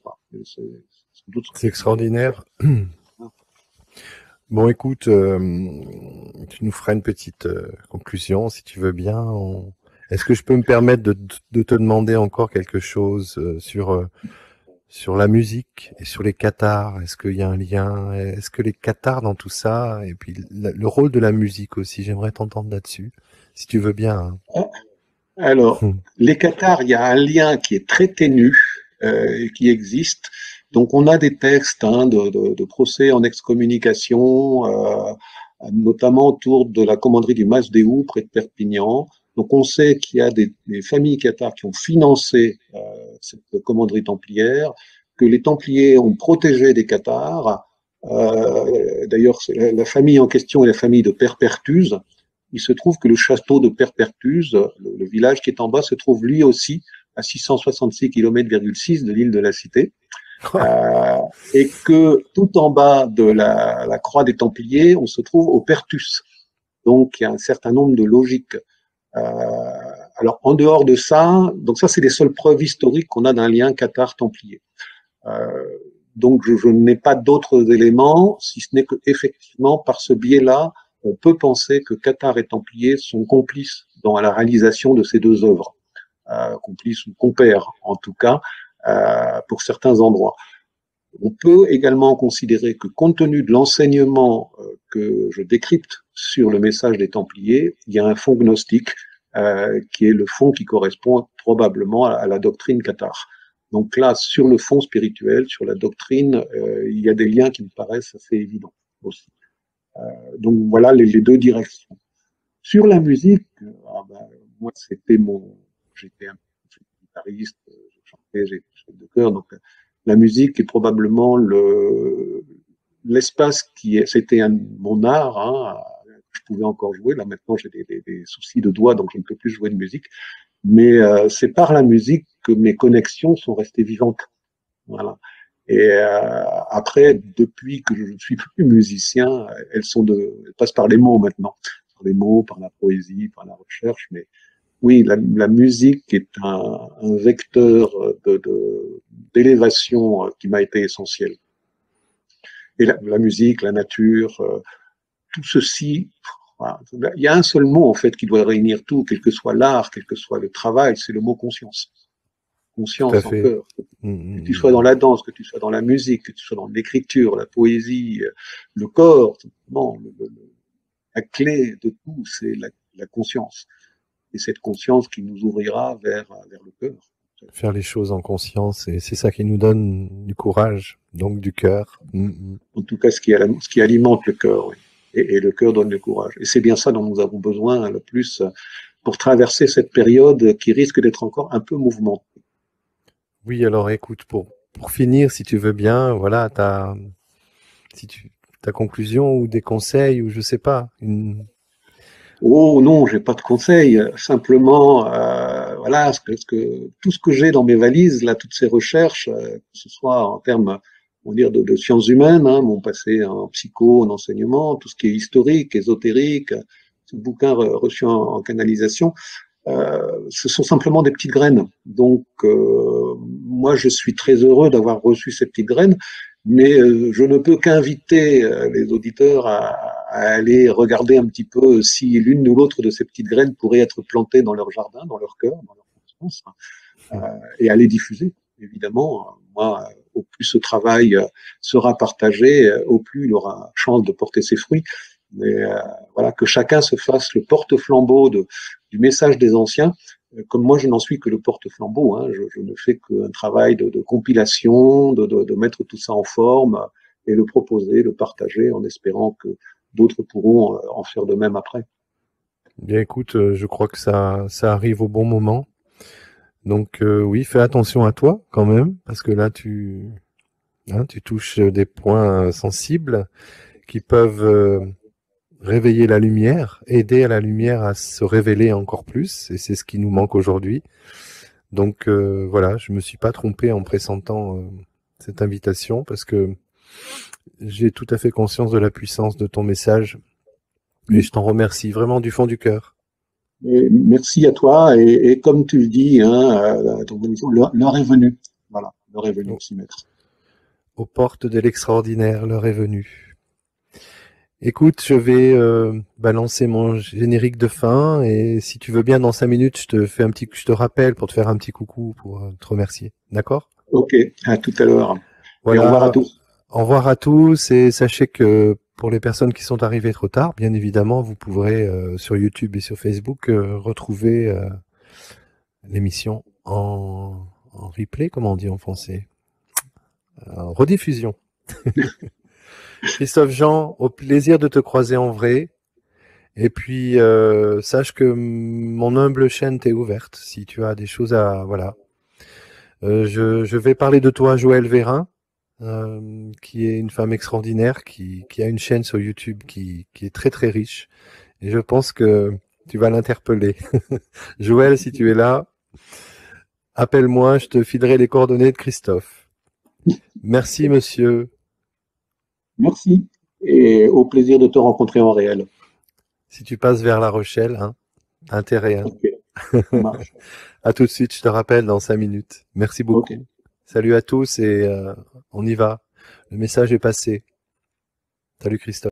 S1: C'est extraordinaire. Bon, écoute, euh, tu nous feras une petite euh, conclusion, si tu veux bien. On... Est-ce que je peux me permettre de, de te demander encore quelque chose euh, sur euh, sur la musique et sur les cathares? Est-ce qu'il y a un lien? Est-ce que les cathares dans tout ça, et puis le, le rôle de la musique aussi, j'aimerais t'entendre là-dessus, si tu veux bien. Hein.
S3: Alors, hum. les cathares, il y a un lien qui est très ténu euh, et qui existe. Donc, on a des textes hein, de, de, de procès en excommunication, euh, notamment autour de la commanderie du Masdéou, près de Perpignan. Donc, on sait qu'il y a des, des familles cathares qui ont financé euh, cette commanderie templière, que les Templiers ont protégé des cathares. Euh, D'ailleurs, la, la famille en question est la famille de Perpertuse. Il se trouve que le château de Perpertuse, le, le village qui est en bas, se trouve lui aussi à six cent soixante-six kilomètres virgule six de l'île de la Cité. euh, et que tout en bas de la, la croix des Templiers, on se trouve au Pertus. Donc il y a un certain nombre de logiques. Euh, alors en dehors de ça, donc ça c'est les seules preuves historiques qu'on a d'un lien Cathare-Templier. Euh, donc je, je n'ai pas d'autres éléments, si ce n'est que effectivement par ce biais-là, on peut penser que Cathare et Templiers sont complices dans la réalisation de ces deux œuvres, euh, complices ou compères en tout cas, euh, pour certains endroits. On peut également considérer que compte tenu de l'enseignement euh, que je décrypte sur le message des Templiers, il y a un fond gnostique euh, qui est le fond qui correspond probablement à, à la doctrine cathare. Donc là, sur le fond spirituel, sur la doctrine, euh, il y a des liens qui me paraissent assez évidents aussi. Euh, donc voilà les, les deux directions. Sur la musique, ah ben, moi c'était mon, j'étais un guitariste, je chantais, j'ai chef de chœur, donc la musique est probablement le l'espace qui est, c'était un, mon art, hein, je pouvais encore jouer. Là maintenant j'ai des, des, des soucis de doigts, donc je ne peux plus jouer de musique. Mais euh, c'est par la musique que mes connexions sont restées vivantes. Voilà. Et euh, après, depuis que je ne suis plus musicien, elles sont de, elles passent par les mots maintenant, par les mots, par la poésie, par la recherche. Mais oui, la, la musique est un, un vecteur de, de, d'élévation qui m'a été essentiel. Et la, la musique, la nature, euh, tout ceci. Voilà. Il y a un seul mot en fait qui doit réunir tout, quel que soit l'art, quel que soit le travail, c'est le mot conscience. Conscience en cœur. Que tu sois dans la danse, que tu sois dans la musique, que tu sois dans l'écriture, la poésie, le corps, bon, le, le, la clé de tout, c'est la, la conscience. Et cette conscience qui nous ouvrira vers, vers le cœur.
S1: Faire les choses en conscience, et c'est ça qui nous donne du courage, donc du cœur. Mm-hmm.
S3: En tout cas, ce qui, ce qui alimente le cœur, oui. Et, et le cœur donne le courage. Et c'est bien ça dont nous avons besoin le plus pour traverser cette période qui risque d'être encore un peu mouvementée.
S1: Oui, alors écoute, pour, pour finir, si tu veux bien, voilà, ta, si tu, ta conclusion ou des conseils, ou je sais pas. Une...
S3: Oh non, j'ai pas de conseils. Simplement, euh, voilà, ce que, ce que, tout ce que j'ai dans mes valises, là, toutes ces recherches, euh, que ce soit en termes, on va dire, de, de sciences humaines, hein, mon passé en psycho, en enseignement, tout ce qui est historique, ésotérique, ce bouquin reçu en, en canalisation, euh, ce sont simplement des petites graines. Donc, euh, moi, je suis très heureux d'avoir reçu ces petites graines, mais euh, je ne peux qu'inviter euh, les auditeurs à, à aller regarder un petit peu si l'une ou l'autre de ces petites graines pourrait être plantée dans leur jardin, dans leur cœur, dans leur conscience, euh, et à les diffuser, évidemment. Moi, au plus ce travail sera partagé, au plus il aura chance de porter ses fruits. Mais euh, voilà, que chacun se fasse le porte-flambeau de, du message des anciens. Comme moi, je n'en suis que le porte-flambeau. Hein, je, je ne fais qu'un travail de, de compilation, de, de, de mettre tout ça en forme et le proposer, le partager, en espérant que d'autres pourront en faire de même après.
S1: Bien, écoute, je crois que ça, ça arrive au bon moment. Donc euh, oui, fais attention à toi quand même, parce que là, tu, hein, tu touches des points sensibles qui peuvent euh, réveiller la lumière, aider à la lumière à se révéler encore plus, et c'est ce qui nous manque aujourd'hui. Donc euh, voilà, je me suis pas trompé en pressentant euh, cette invitation, parce que j'ai tout à fait conscience de la puissance de ton message, et je t'en remercie vraiment du fond du cœur.
S3: Et merci à toi, et, et comme tu le dis, hein, l'heure est venue. Voilà, l'heure est venue de s'y mettre.
S1: Aux portes de l'extraordinaire, l'heure est venue. Écoute, je vais euh, balancer mon générique de fin, et si tu veux bien, dans cinq minutes, je te fais un petit, je te rappelle pour te faire un petit coucou, pour te remercier. D'accord ?
S3: Ok, à tout à l'heure.
S1: Voilà.
S3: Et au revoir à tous.
S1: Au revoir à tous, et sachez que pour les personnes qui sont arrivées trop tard, bien évidemment, vous pourrez euh, sur YouTube et sur Facebook euh, retrouver euh, l'émission en, en replay, comment on dit en français, en rediffusion. Christophe Jean, au plaisir de te croiser en vrai. Et puis, euh, sache que mon humble chaîne t'est ouverte. Si tu as des choses à... Voilà. Euh, je, je vais parler de toi, Joëlle Vérin, euh, qui est une femme extraordinaire, qui, qui a une chaîne sur YouTube qui, qui est très très riche. Et je pense que tu vas l'interpeller. Joëlle, si tu es là, appelle-moi, je te filerai les coordonnées de Christophe. Merci, monsieur.
S3: Merci. Et au plaisir de te rencontrer en réel.
S1: Si tu passes vers La Rochelle, hein, intérêt. Hein.
S3: Ok, ça marche.
S1: À tout de suite, je te rappelle dans cinq minutes. Merci beaucoup.
S3: Okay.
S1: Salut à tous et euh, on y va. Le message est passé. Salut Christophe.